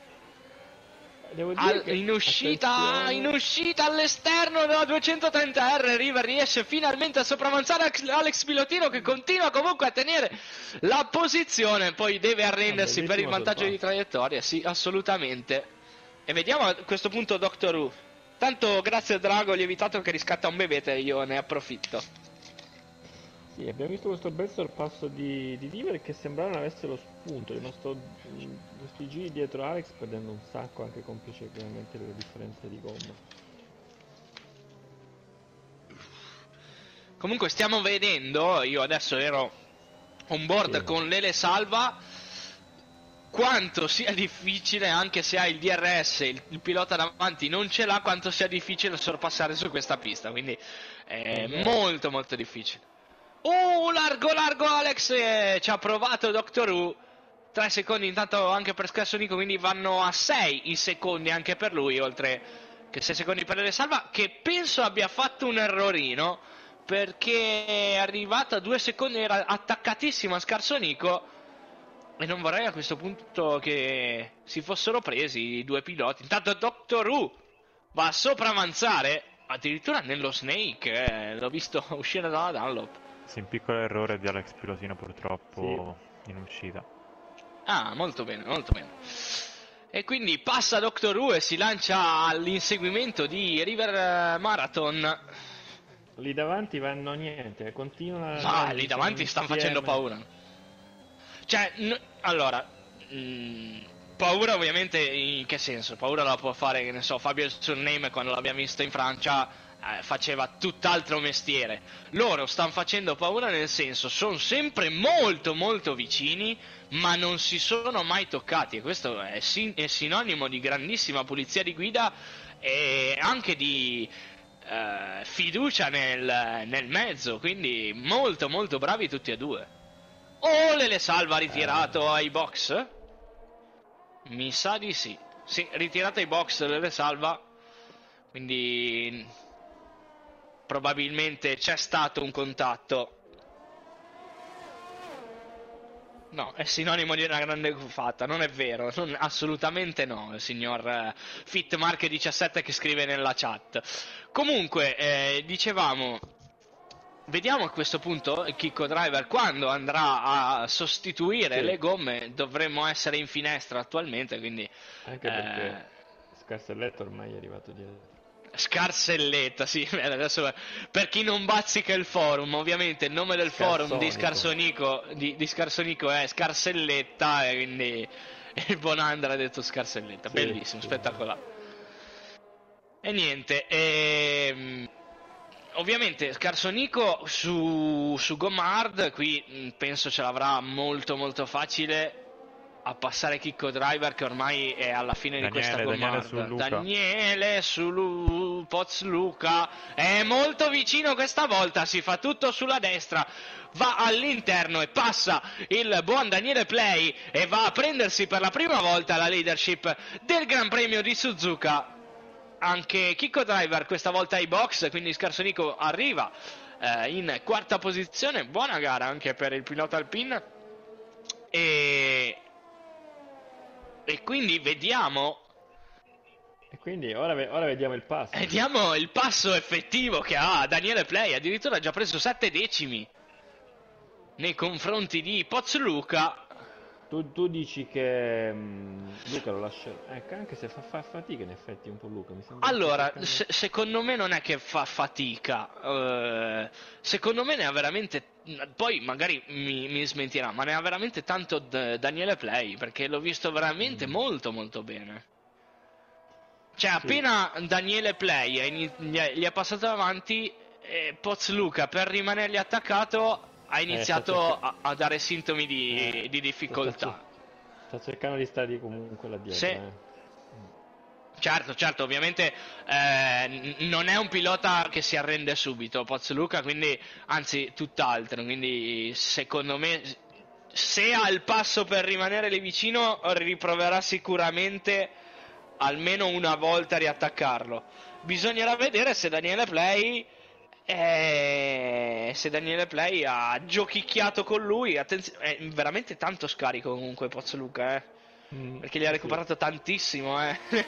In uscita all'esterno della 230R River riesce finalmente a sopravanzare Alex Pilotino, che continua comunque a tenere la posizione, poi deve arrendersi per il vantaggio di traiettoria. Sì, assolutamente. E vediamo a questo punto Doctor Who. Tanto grazie a Drago lievitato che riscatta un bevete, io ne approfitto. Sì, abbiamo visto questo bel sorpasso di River che sembrava avesse lo spunto, è rimasto questi giri dietro Alex perdendo un sacco, anche complice chiaramente le differenze di gomma. Comunque stiamo vedendo, io adesso ero on board con Lele Salva, quanto sia difficile, anche se ha il DRS, il pilota davanti non ce l'ha, quanto sia difficile sorpassare su questa pista, quindi è molto molto difficile. Largo Alex, ci ha provato Doctor Who. 3 secondi intanto anche per Scarsonico, quindi vanno a 6 i secondi anche per lui, oltre che 6 secondi per Lele Salva, che penso abbia fatto un errorino, perché è arrivato a 2 secondi, era attaccatissimo a Scarsonico, e non vorrei a questo punto che si fossero presi i due piloti. Intanto Doctor Who va a sopravanzare addirittura nello Snake, l'ho visto uscire dalla Dunlop. Sì, un piccolo errore di Alex Pilotino purtroppo. Sì. in uscita. Ah, molto bene, molto bene. E quindi passa Doctor Who e si lancia all'inseguimento di River Marathon. Lì davanti vanno niente, continuano, Ma lì sono davanti stanno facendo insieme. paura. Cioè, allora, mm, paura ovviamente in che senso? Paura la può fare, che ne so, Fabio il Surname quando l'abbiamo visto in Francia faceva tutt'altro mestiere. Loro stanno facendo paura nel senso, sono sempre molto molto vicini, ma non si sono mai toccati e questo è sinonimo di grandissima pulizia di guida e anche di fiducia nel mezzo, quindi molto molto bravi tutti e due. Le salva ritirato ai box? Mi sa di sì. Sì, ritirato ai box le salva. Quindi probabilmente c'è stato un contatto. No, è sinonimo di una grande gufata, non è vero, assolutamente no, il signor Fitmark17 che scrive nella chat. Comunque, dicevamo, vediamo a questo punto Kiko Driver quando andrà a sostituire Sì, le gomme, dovremmo essere in finestra attualmente, quindi anche perché Scarselletto ormai è arrivato dietro. Scarselletta, sì, adesso per chi non bazzica il forum, ovviamente il nome del forum di Scarsonico. Scarsonico, di Scarsonico è Scarselletta e quindi il buon Andra ha detto Scarselletta, Sì, bellissimo, sì, sì. spettacolare. E niente, ovviamente Scarsonico su Gomard, qui penso ce l'avrà molto molto facile a passare Kiko Driver che ormai è alla fine di questa Daniele su Gomard. Luca. Daniele su Poz Luca è molto vicino questa volta, si fa tutto sulla destra, va all'interno e passa il buon Daniele Play e va a prendersi per la prima volta la leadership del Gran Premio di Suzuka. Anche Kiko Driver questa volta ai box, quindi Scarsonico arriva in quarta posizione, buona gara anche per il pilota Alpine e quindi E quindi ora vediamo il passo. vediamo il passo effettivo che ha Daniele Play, addirittura ha già preso 7 decimi nei confronti di Pozluca. Tu dici che Luca lo lascia. Ecco, anche se fa fatica in effetti un po' Luca, mi sembra che stia Allora, cercando. secondo me non è che fa fatica, secondo me ne ha veramente, poi magari mi smentirà, ma ne ha veramente tanto Daniele Play, perché l'ho visto veramente Mm, molto molto bene. Cioè, sì, appena Daniele Play gli è passato davanti, Pozluca per rimanergli attaccato ha sta iniziato cercando. a dare sintomi Eh, di difficoltà. sta cercando di stare comunque là dietro, Se, eh. Certo, certo, ovviamente non è un pilota che si arrende subito, Pozzuoluca, quindi anzi tutt'altro, quindi secondo me se ha il passo per rimanere lì vicino riproverà sicuramente almeno una volta a riattaccarlo. Bisognerà vedere se Daniele Play ha giochicchiato con lui, è veramente tanto scarico comunque Pozzuoluca, perché gli ha Sì. recuperato tantissimo,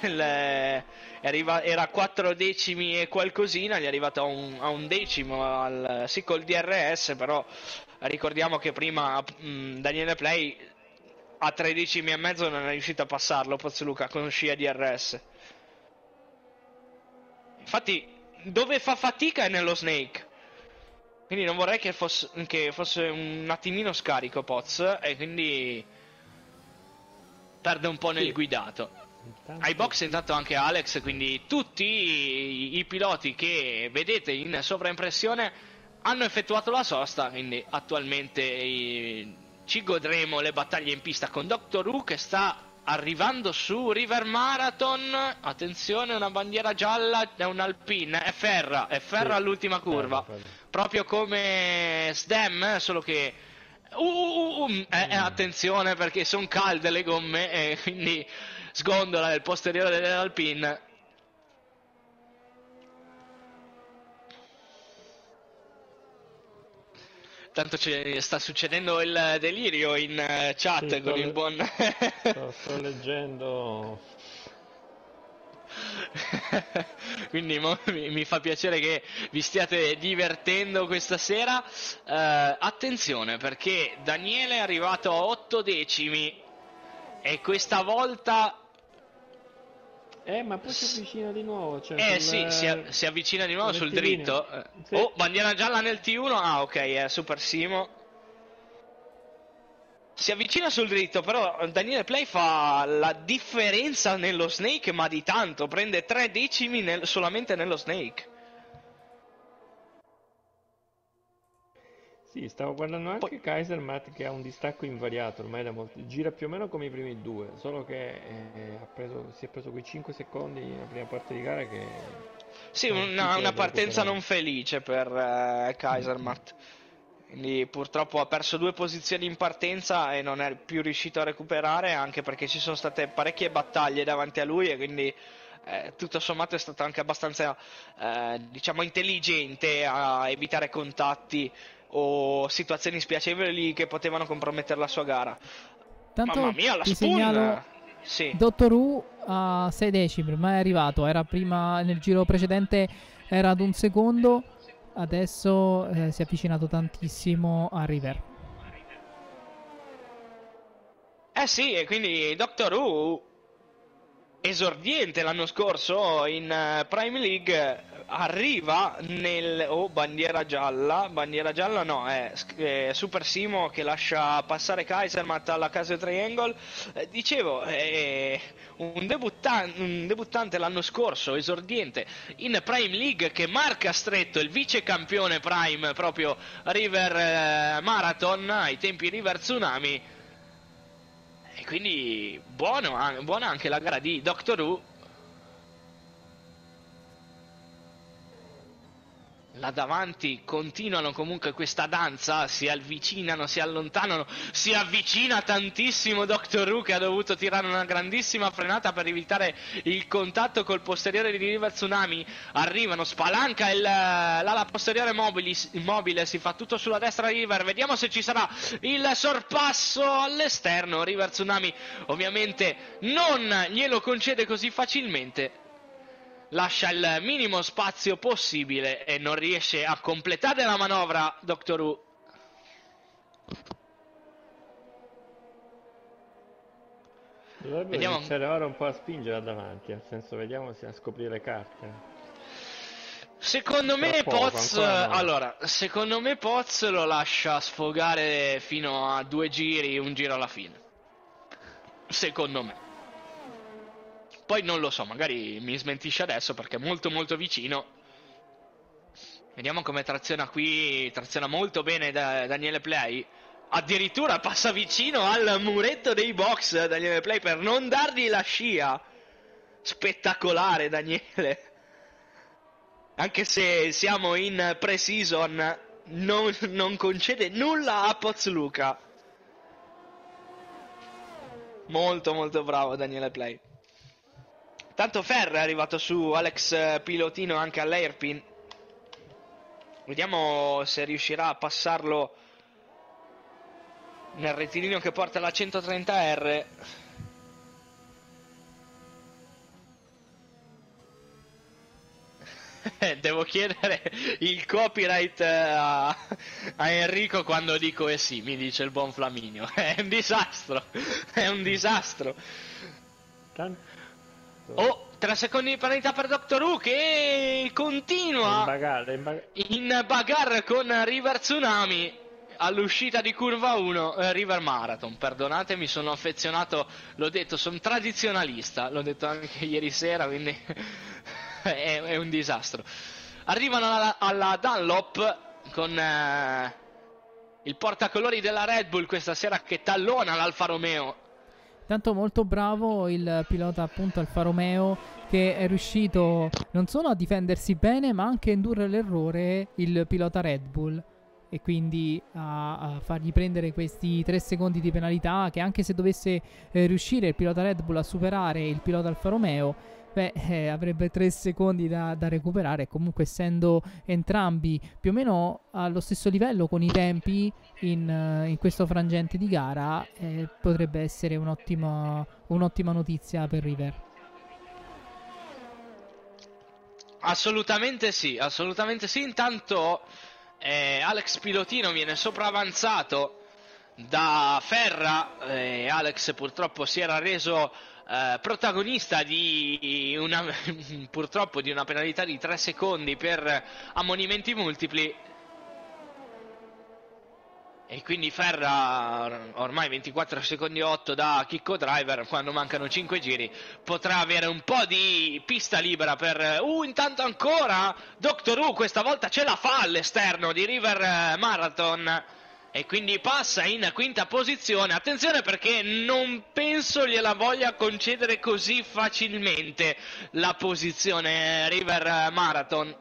era 4 decimi e qualcosina, gli è arrivato a un decimo sì col DRS, però ricordiamo che prima Daniele Play a 3 decimi e mezzo non è riuscito a passarlo Pozzuoluca con scia DRS. Infatti dove fa fatica è nello Snake. Quindi non vorrei che fosse un attimino scarico Poz e quindi perde un po' nel Sì, guidato. Ai intanto box qui. intanto anche Alex, quindi tutti i piloti che vedete in sovraimpressione hanno effettuato la sosta, quindi attualmente ci godremo le battaglie in pista con Doctor Who che sta arrivando su River Marathon. Attenzione, una bandiera gialla, è un Alpine, è Ferra Sì, all'ultima curva, ferro. proprio come Sdem, solo che Mm. attenzione perché sono calde le gomme e quindi sgondola nel posteriore dell'Alpine. Tanto sta succedendo il delirio in Sì, chat con il buon sto leggendo. Quindi mi fa piacere che vi stiate divertendo questa sera. Attenzione, perché Daniele è arrivato a 8 decimi e questa volta... Ma poi si avvicina di nuovo, cioè sì, si avvicina di nuovo sul rettilineo. dritto. Sì. Oh, bandiera gialla nel T1. Ah, ok, è Super Simo. Si avvicina sul dritto, però Daniele Play fa la differenza nello Snake, ma di tanto. Prende 3 decimi solamente nello Snake. Sì, stavo guardando anche Kaisermat che ha un distacco invariato ormai da molti... Gira più o meno come i primi due, solo che si è preso quei 5 secondi nella prima parte di gara che... Sì, è una difficile da partenza recuperare. non felice per Kaisermat. Quindi purtroppo ha perso 2 posizioni in partenza e non è più riuscito a recuperare, anche perché ci sono state parecchie battaglie davanti a lui e quindi tutto sommato è stato anche abbastanza diciamo intelligente a evitare contatti o situazioni spiacevoli che potevano compromettere la sua gara. Tanto Mamma mia, la ti Spoon! segnalo Sì. Dottor Who a 6 decimi, ma è arrivato. Era prima, nel giro precedente era ad 1 secondo. Adesso si è avvicinato tantissimo a River. Sì, e quindi Doctor Who, esordiente l'anno scorso in Prime League, arriva nel... Oh, bandiera gialla no, è Super Simo che lascia passare Kaisermat alla Casio Triangle. Dicevo, è un debuttante l'anno scorso, esordiente in Prime League, che marca stretto il vice campione Prime, proprio River Marathon, ai tempi River Tsunami. E quindi buona anche la gara di Doctor Who. Là davanti continuano comunque questa danza, si avvicinano, si allontanano, si avvicina tantissimo Doctor Who, che ha dovuto tirare una grandissima frenata per evitare il contatto col posteriore di River Tsunami. Arrivano, spalanca l'ala posteriore immobile, si fa tutto sulla destra di River, vediamo se ci sarà il sorpasso all'esterno. River Tsunami ovviamente non glielo concede così facilmente, lascia il minimo spazio possibile e non riesce a completare la manovra Doctor Who. Dovrebbe iniziare ora un po' a spingere davanti, nel senso vediamo se a scoprire le carte. Secondo me poco, Poz, no. allora, secondo me Poz lo lascia sfogare fino a 2 giri, un giro alla fine. Secondo me. Poi non lo so, magari mi smentisce adesso perché è molto molto vicino. Vediamo come traziona qui, traziona molto bene Daniele Play. Addirittura passa vicino al muretto dei box Daniele Play per non dargli la scia. Spettacolare Daniele. Anche se siamo in pre-season, non concede nulla a Pozluca. Molto molto bravo Daniele Play. Tanto Ferro è arrivato su Alex Pilotino anche all'Airpin. Vediamo se riuscirà a passarlo nel rettilineo che porta la 130R. Devo chiedere il copyright a Enrico quando dico sì, mi dice il buon Flaminio. È un disastro, è un disastro. Oh, 3 secondi di penalità per Doctor Who, che continua in bagarre con River Tsunami all'uscita di curva 1. River Marathon, perdonatemi, sono affezionato, l'ho detto, sono tradizionalista, l'ho detto anche ieri sera, quindi è un disastro. Arrivano alla Dunlop con il portacolori della Red Bull questa sera, che tallona l'Alfa Romeo. Tanto molto bravo il pilota appunto Alfa Romeo, che è riuscito non solo a difendersi bene ma anche a indurre l'errore il pilota Red Bull, e quindi a fargli prendere questi 3 secondi di penalità, che anche se dovesse riuscire il pilota Red Bull a superare il pilota Alfa Romeo, avrebbe 3 secondi da recuperare. Comunque, essendo entrambi più o meno allo stesso livello con i tempi in questo frangente di gara, potrebbe essere un'ottima notizia per River. Assolutamente sì, assolutamente sì. Intanto Alex Pilotino viene sopravanzato da Ferra. Alex purtroppo si era reso protagonista di una purtroppo di una penalità di 3 secondi per ammonimenti multipli. E quindi Ferra, ormai 24 secondi e 8 da Chicco Driver, quando mancano 5 giri, potrà avere un po' di pista libera per... intanto ancora Doctor Who, questa volta ce la fa all'esterno di River Marathon. E quindi passa in quinta posizione. Attenzione, perché non penso gliela voglia concedere così facilmente la posizione River Marathon.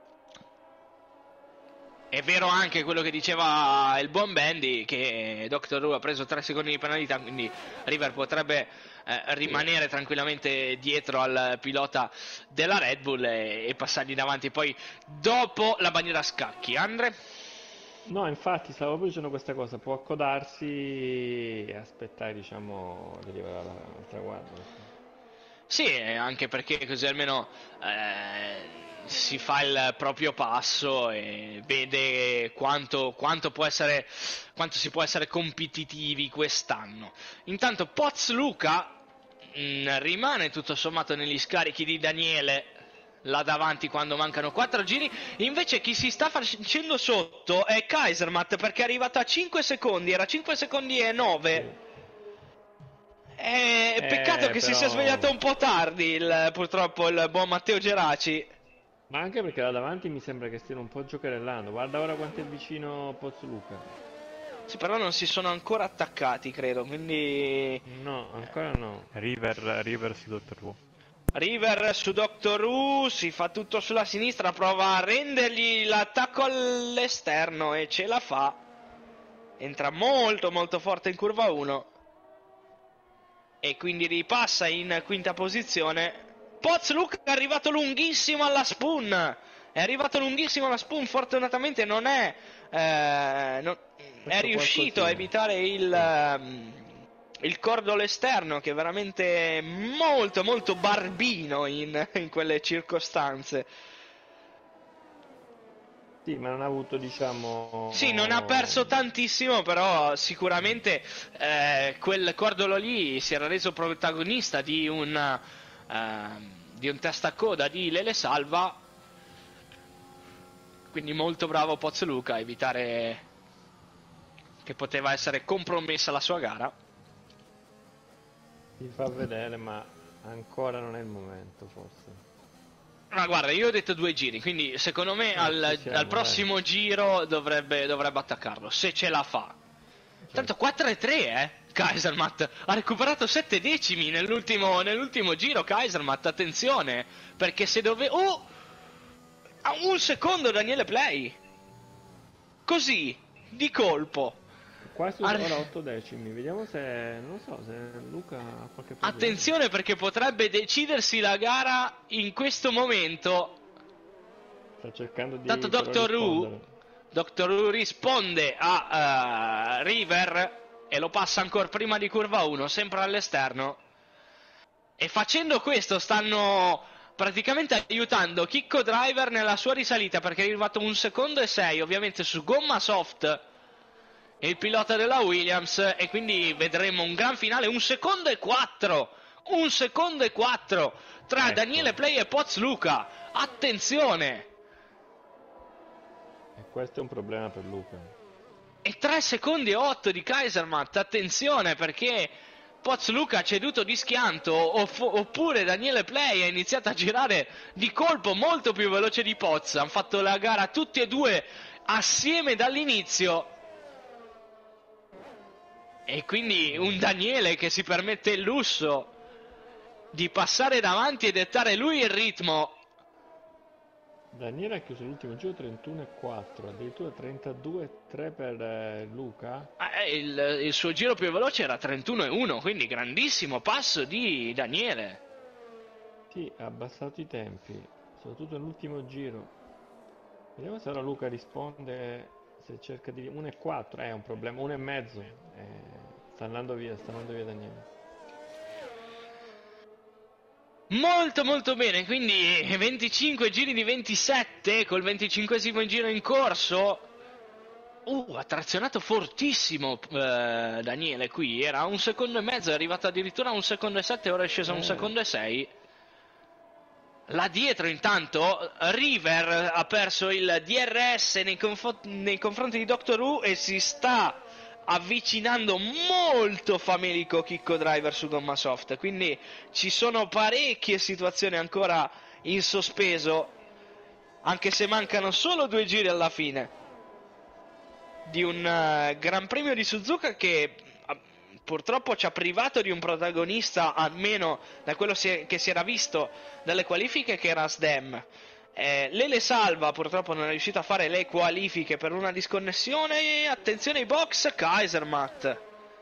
È vero anche quello che diceva il buon Bandy, che Doctor Who ha preso 3 secondi di penalità, quindi River potrebbe rimanere tranquillamente dietro al pilota della Red Bull e passargli davanti poi dopo la bandiera a scacchi. Andre? No, infatti stavo proprio dicendo questa cosa, può accodarsi e aspettare, diciamo, di arrivare al traguardo. Sì, anche perché così almeno si fa il proprio passo e vede quanto si può essere competitivi quest'anno. Intanto Pozluca rimane tutto sommato negli scarichi di Daniele là davanti quando mancano 4 giri. Invece chi si sta facendo sotto è Kaisermatt, perché è arrivato a 5 secondi, era 5 secondi e 9. Sì. Peccato che si sia Però... svegliato un po' tardi, purtroppo, il buon Matteo Geraci. Ma anche perché là davanti mi sembra che stiano un po' giocherellando. Guarda ora quanto è vicino Pozzuoluca. Sì, però non si sono ancora attaccati, credo, quindi... No, ancora no. River su Dottor Who. River su Doctor Who, si fa tutto sulla sinistra, prova a rendergli l'attacco all'esterno e ce la fa. Entra molto molto forte in curva 1. E quindi ripassa in quinta posizione. Pozluk è arrivato lunghissimo alla spoon. È arrivato lunghissimo alla spoon. Fortunatamente non è. È riuscito a evitare il cordolo esterno, che è veramente molto molto barbino in quelle circostanze. Sì, ma non ha avuto, diciamo... Sì, non ha perso tantissimo, però sicuramente quel cordolo lì si era reso protagonista di un testacoda di Lele Salva, quindi molto bravo Pozzuoluca a evitare che poteva essere compromessa la sua gara. Si fa vedere, ma ancora non è il momento, forse. Ma guarda, io ho detto 2 giri, quindi secondo me Ci siamo, al prossimo giro dovrebbe attaccarlo, se ce la fa. Tanto 4-3, Kaisermatt ha recuperato 7 decimi nell'ultimo giro. Kaisermatt, attenzione, perché se a un secondo Daniele Play, così di colpo. Quasi ora 8 decimi, vediamo se... non lo so, se Luca ha qualche problema. Attenzione, perché potrebbe decidersi la gara in questo momento. Sta cercando di Tanto però Doctor rispondere. Who risponde a River e lo passa ancora prima di curva 1, sempre all'esterno. E facendo questo stanno praticamente aiutando Chicco Driver nella sua risalita, perché è arrivato 1 secondo e 6, ovviamente su gomma soft, il pilota della Williams, e quindi vedremo un gran finale. 1 secondo e 4, 1 secondo e 4 tra Ecco. Daniele Play e Pozluca. Attenzione! E questo è un problema per Luca. E 3 secondi e 8 di Kaisermatt, attenzione, perché Pozluca ha ceduto di schianto, oppure Daniele Play ha iniziato a girare di colpo molto più veloce di Poz. Hanno fatto la gara tutti e due assieme dall'inizio. E quindi un Daniele che si permette il lusso di passare davanti e dettare lui il ritmo. Daniele ha chiuso l'ultimo giro 31,4, addirittura 32,3 per Luca. Il suo giro più veloce era 31,1, quindi grandissimo passo di Daniele. Sì, ha abbassato i tempi, soprattutto nell'ultimo giro. Vediamo se ora Luca risponde, se cerca di... 1,4, è un problema, 1,5. sta andando via Daniele. Molto molto bene, quindi 25 giri di 27 col 25esimo giro in corso. Ha trazionato fortissimo Daniele qui, era a 1 secondo e mezzo, è arrivato addirittura a 1 secondo e 7, ora è sceso a 1 secondo e 6. Là dietro intanto River ha perso il DRS nei confronti di Doctor Who e si sta avvicinando molto famelico Chicco Driver su gomma soft, quindi ci sono parecchie situazioni ancora in sospeso, anche se mancano solo 2 giri alla fine di un Gran Premio di Suzuka che purtroppo ci ha privato di un protagonista, almeno da quello che si era visto dalle qualifiche, che era Sdem. Lele Salva purtroppo non è riuscito a fare le qualifiche per una disconnessione. Attenzione ai box Kaisermatt.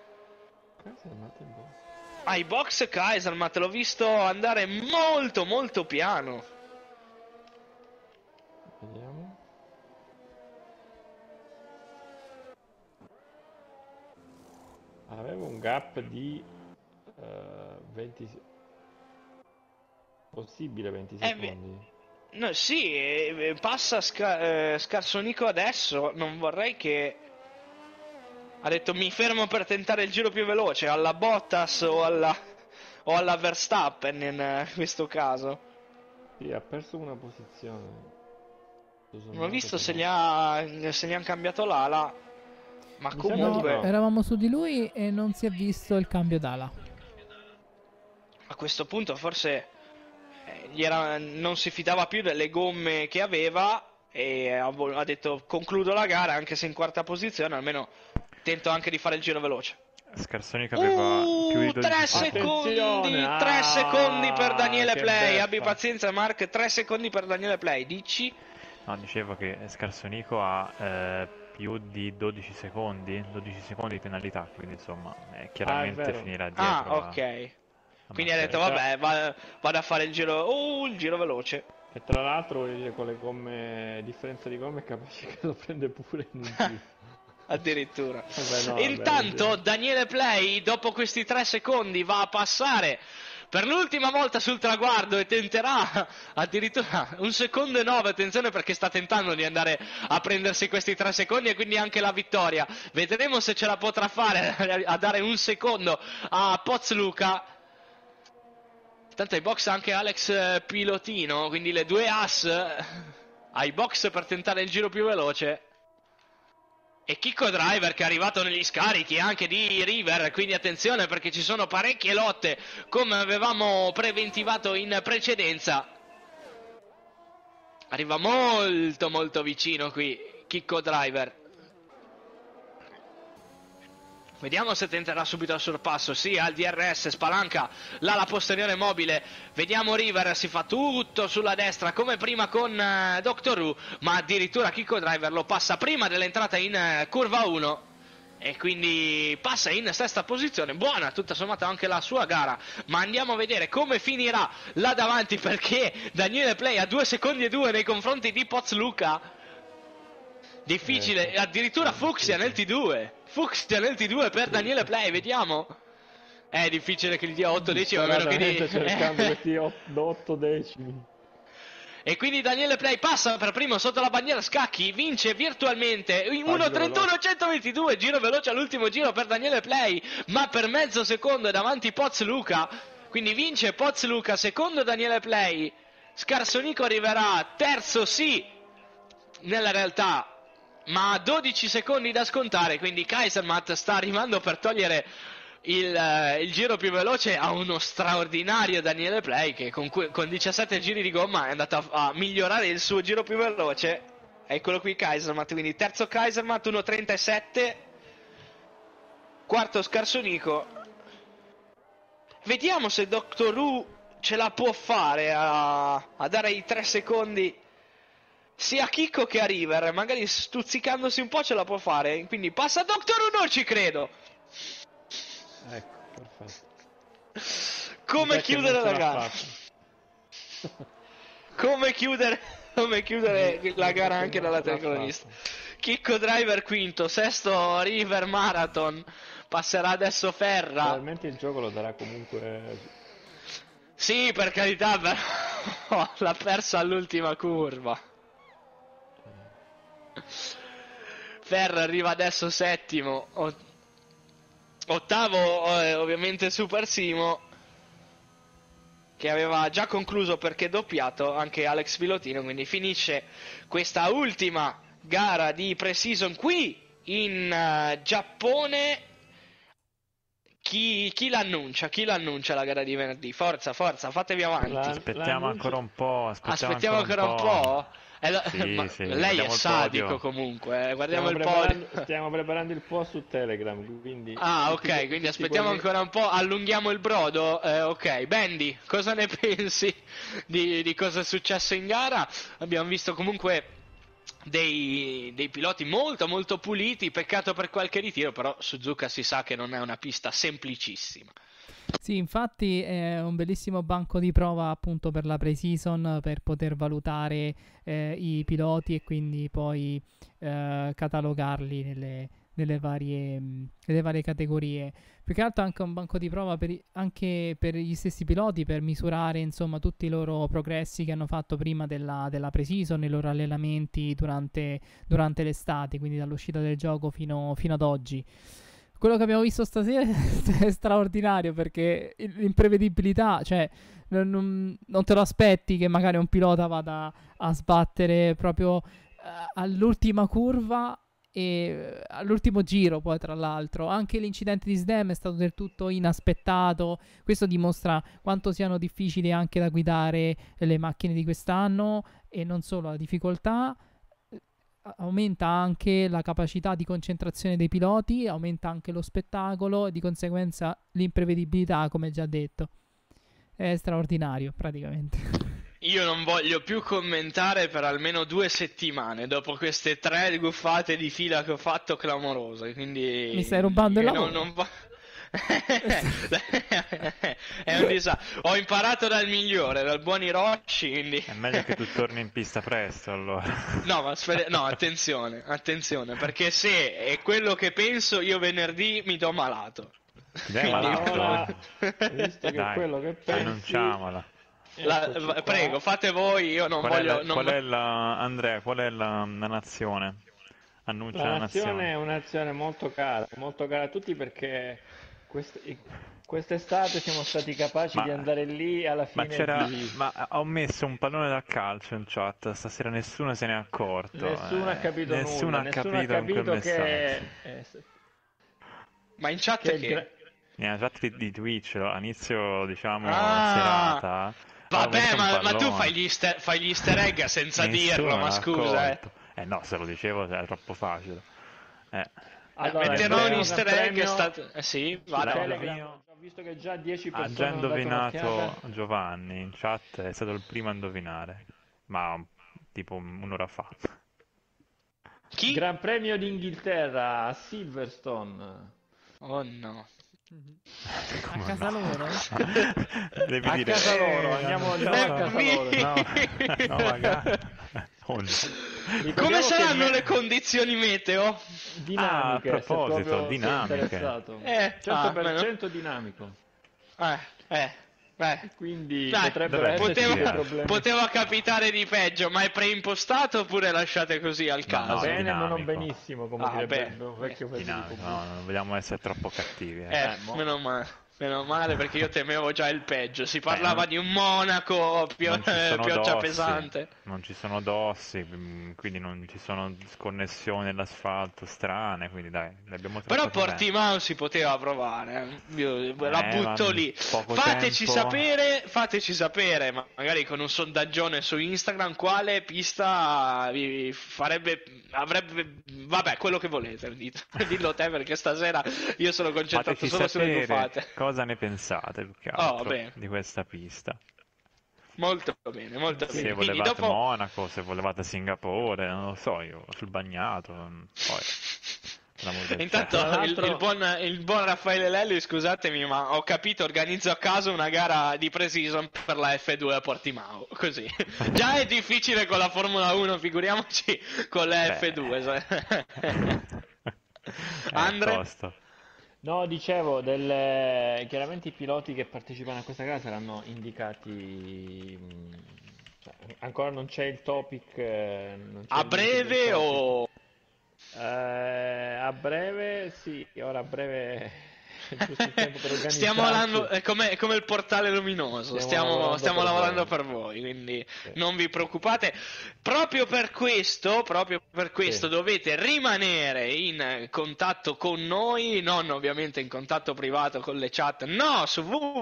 Ai box Kaisermatt l'ho visto andare molto molto piano. Vediamo. Avevo un gap di 20 possibile 20 secondi. No, sì, passa Scarsonico adesso. Non vorrei che ha detto mi fermo per tentare il giro più veloce alla Bottas o alla Verstappen in questo caso. Sì, ha perso una posizione. Non ho visto se gli hanno cambiato l'ala, ma Mi comunque sembra No, eravamo su di lui e non si è visto il cambio d'ala. a questo punto forse non si fidava più delle gomme che aveva e ha detto concludo la gara anche se in quarta posizione, almeno tento anche di fare il giro veloce. Scarsonic aveva più di 12 3 secondi. secondi, 3 secondi per Daniele che Play. beffa. Abbi pazienza Mark, 3 secondi per Daniele Play, dici? No, dicevo che Scarsonico ha più di 12 secondi di penalità, quindi insomma chiaramente vero. finirà dietro. Ok. Quindi ha detto vabbè, vado a fare il giro veloce. E tra l'altro voglio dire, con le gomme, differenza di gomme, è capace che lo prende pure in un giro. Addirittura. Vabbè, no, Intanto vabbè. Daniele Play dopo questi 3 secondi va a passare per l'ultima volta sul traguardo e tenterà addirittura 1 secondo e 9, attenzione perché sta tentando di andare a prendersi questi 3 secondi e quindi anche la vittoria. Vedremo se ce la potrà fare a dare 1 secondo a Pozluca. Tanto ai box anche Alex Pilotino, quindi le due as ai box per tentare il giro più veloce. E Chicco Driver che è arrivato negli scarichi anche di River, quindi attenzione perché ci sono parecchie lotte come avevamo preventivato in precedenza. Arriva molto molto vicino qui Chicco Driver. Vediamo se tenterà subito il sorpasso. Sì, al DRS, spalanca l'ala posteriore mobile. Vediamo River, si fa tutto sulla destra come prima con Doctor Who, ma addirittura Chicco Driver lo passa prima dell'entrata in curva 1 e quindi passa in sesta posizione. Buona tutto sommato anche la sua gara, ma andiamo a vedere come finirà là davanti perché Daniele Play a 2 secondi e 2 nei confronti di Pozluca. Difficile, addirittura Fucsia nel T2. Fucsia nel T2 per Daniele Play, vediamo. È difficile che gli dia 8 decimi a meno che di... cercando questi 8 decimi. E quindi Daniele Play passa per primo sotto la bandiera scacchi, vince virtualmente 1.31.122, giro veloce all'ultimo giro per Daniele Play, ma per mezzo secondo è davanti Pozluca. Quindi vince Pozluca, secondo Daniele Play. Scarsonico arriverà terzo, sì, nella realtà, ma a 12 secondi da scontare, quindi Kaisermatt sta arrivando per togliere il giro più veloce a uno straordinario Daniele Play che con 17 giri di gomma è andato a migliorare il suo giro più veloce. Eccolo qui Kaisermatt, quindi terzo Kaisermatt 1.37, quarto Scarsonico. Vediamo se Doctor Who ce la può fare a dare i 3 secondi sia a Chicco che a River, magari stuzzicandosi un po' ce la può fare, quindi passa Doctor Who, non ci credo. Ecco, perfetto. Come chiudere la gara? Come chiudere la gara anche dalla telecronista. Chicco Driver quinto, sesto River Marathon, passerà adesso Ferra. Probabilmente il gioco lo darà comunque Sì, per carità, però l'ha persa all'ultima curva. Ferro arriva adesso settimo, ottavo ovviamente Super Simo, che aveva già concluso perché doppiato anche Alex Pilotino, quindi finisce questa ultima gara di pre-season qui in Giappone. Chi l'annuncia? Chi l'annuncia la gara di venerdì? Forza, forza, fatevi avanti. Aspettiamo ancora un po'. Aspettiamo ancora un po'? Sì, sì, lei guardiamo è il sadico podio. comunque, guardiamo il podio. Stiamo preparando il post su Telegram, quindi... Ah, tutti- ok, quindi tutti aspettiamo quelli- ancora un po', allunghiamo il brodo. Ok, Bendy, cosa ne pensi di cosa è successo in gara? Abbiamo visto comunque dei piloti molto molto puliti, peccato per qualche ritiro, però Suzuka si sa che non è una pista semplicissima. Sì, infatti è un bellissimo banco di prova appunto per la pre-season, per poter valutare i piloti e quindi poi catalogarli nelle varie categorie. Più che altro anche un banco di prova anche per gli stessi piloti, per misurare insomma tutti i loro progressi che hanno fatto prima della pre-season, i loro allenamenti durante l'estate, quindi dall'uscita del gioco fino ad oggi. Quello che abbiamo visto stasera è straordinario, perché l'imprevedibilità, cioè non te lo aspetti che magari un pilota vada a sbattere proprio all'ultima curva e all'ultimo giro, poi tra l'altro. Anche l'incidente di Sdem è stato del tutto inaspettato. Questo dimostra quanto siano difficili anche da guidare le macchine di quest'anno, e non solo la difficoltà. Aumenta anche la capacità di concentrazione dei piloti, aumenta anche lo spettacolo e di conseguenza l'imprevedibilità, come già detto. È straordinario, praticamente. Io non voglio più commentare per almeno 2 settimane dopo queste 3 guffate di fila che ho fatto clamorose, quindi... Mi stai rubando il lavoro. È un disastro. Ho imparato dal migliore, dal buon Hiroshi, quindi... È meglio che tu torni in pista presto, allora. No, ma no, attenzione, perché se è quello che penso, io venerdì mi do malato. Ti dai malato? Allora, visto che è Dai, quello che pensi... annunciamola. eccoci qua. Prego, fate voi, io non voglio... Andrea, qual è la nazione? Annuncia La la nazione nazione. è un'azione molto cara a tutti, perché quest'estate siamo stati capaci Ma, di andare lì alla ma fine c'era, di... ma ho messo un pallone da calcio in chat, stasera nessuno se ne è accorto. Nessuno ha capito Nessuno nulla, ha nessuno ha capito in quel capito che... messaggio. Ma in chat che il che? gra- Nella chat di Twitch, all'inizio, diciamo, Ah, serata, avevo vabbè, messo un ma tu pallone. fai gli easter egg senza dirlo, Nessuno ma l'ha scusa, accolto. No, se lo dicevo era troppo facile. Allora, metterò un il easter Gran egg, è Premio stato... sì, su vada. Telegram, Io- ho visto che già 10 Ha persone già hanno dato indovinato un'occhiata. Giovanni in chat, è stato il primo a indovinare, ma tipo un'ora fa. Chi? Gran Premio d'Inghilterra a Silverstone. Oh no. A Come casa no? loro? Devi A dire, casa loro, andiamo a casa loro. No, magari. Oh no. Come Ricordiamo saranno che le condizioni meteo? dinamiche, Ah, a proposito, se proprio sei dinamiche. interessato. Meno. 100% dinamico. Beh. Quindi Dai, potrebbero dov'è? esserci dei Poteva- problemi. poteva capitare di peggio, ma è preimpostato oppure lasciate così al No, caso? no, Bene, ma non dinamico. benissimo, come Ah, direbbe beh, un vecchio Federico Dinamico, Bucci. no, non vogliamo essere troppo cattivi. Meno male perché io temevo già il peggio. Si parlava non- di un Monaco, Non ci sono pioggia dossi, pesante. non ci sono dossi, quindi non ci sono sconnessioni nell'asfalto strane, quindi dai, le abbiamo Però trattate bene. Portimao si poteva provare. Io la butto ma lì. poco Fateci tempo. sapere, magari con un sondaggione su Instagram, quale pista vi avrebbe, vabbè, quello che volete, dillo te perché stasera io sono concentrato Fateci solo sulle sapere buffate. cosa ne pensate più che Oh, altro bene. di questa pista. Molto bene, molto Se bene. Quindi volevate dopo... Monaco, se volevate Singapore, non lo so io, sul bagnato, poi... per l'amor del Intanto cielo. Tra l'altro- il buon Raffaele Lelli, scusatemi, ma ho capito, organizzo a caso una gara di pre-season per la F2 a Portimao, così. Già è difficile con la Formula 1, figuriamoci con la Beh. F2. È Andre? tosto. No, dicevo, chiaramente i piloti che partecipano a questa gara saranno indicati, cioè, ancora non c'è il topic, non c'è A il link del breve topic. o... A breve, sì, ora a breve è giusto il tempo per Stiamo lavorando, organizzarci. è come il portale luminoso, Stiamo lavorando stiamo per lavorando voi. per voi, quindi Sì, non vi preoccupate. Proprio per sì, questo dovete rimanere in contatto con noi, non ovviamente in contatto privato con le chat, no, su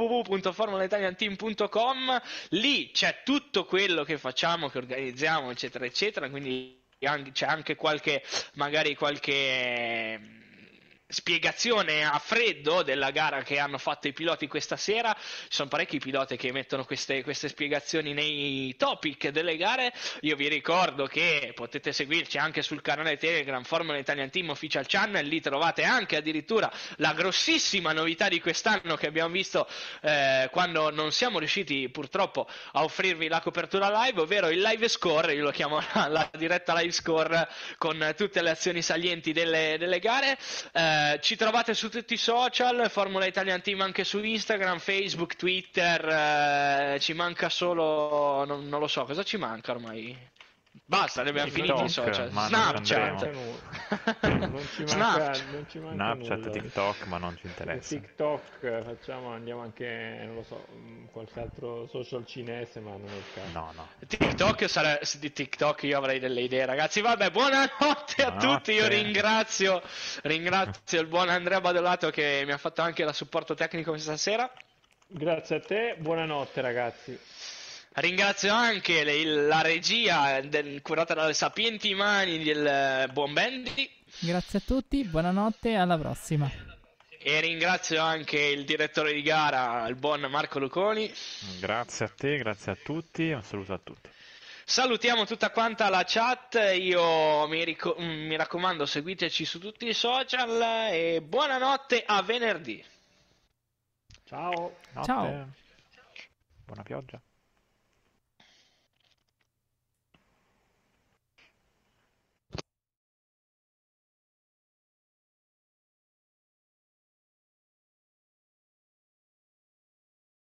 www.formulaitalianteam.com, lì c'è tutto quello che facciamo, che organizziamo, eccetera, eccetera, quindi c'è anche magari qualche spiegazione a freddo della gara che hanno fatto i piloti questa sera. Ci sono parecchi piloti che mettono queste spiegazioni nei topic delle gare. Io vi ricordo che potete seguirci anche sul canale Telegram Formula Italian Team Official Channel, lì trovate anche addirittura la grossissima novità di quest'anno che abbiamo visto quando non siamo riusciti purtroppo a offrirvi la copertura live, ovvero il live score. Io lo chiamo la diretta live score con tutte le azioni salienti delle gare. Ci trovate su tutti i social, Formula Italian Team anche su Instagram, Facebook, Twitter. Ci manca solo, non lo so, cosa ci manca ormai? Basta, ne abbiamo finiti i TikTok, social. ma non ci non ci Snapchat. andremo. manca nulla. Snapchat. Non ci manca Snapchat, nulla. TikTok, ma non ci interessa. TikTok facciamo, andiamo anche, non lo so, qualche altro social cinese, ma non è il caso. No, no. Di TikTok io avrei delle idee, ragazzi. Vabbè, buonanotte a tutti. Io Buonanotte. ringrazio il buon Andrea Badolato che mi ha fatto anche la supporto tecnico questa sera. Grazie a te, buonanotte ragazzi. Ringrazio anche la regia curata dalle sapienti mani del buon Bendy. Grazie a tutti, buonanotte e alla prossima. E ringrazio anche il direttore di gara, il buon Marco Luconi. Grazie a te, grazie a tutti, un saluto a tutti. Salutiamo tutta quanta la chat, io mi raccomando seguiteci su tutti i social e buonanotte a venerdì. Ciao. Notte. Ciao. Buona pioggia.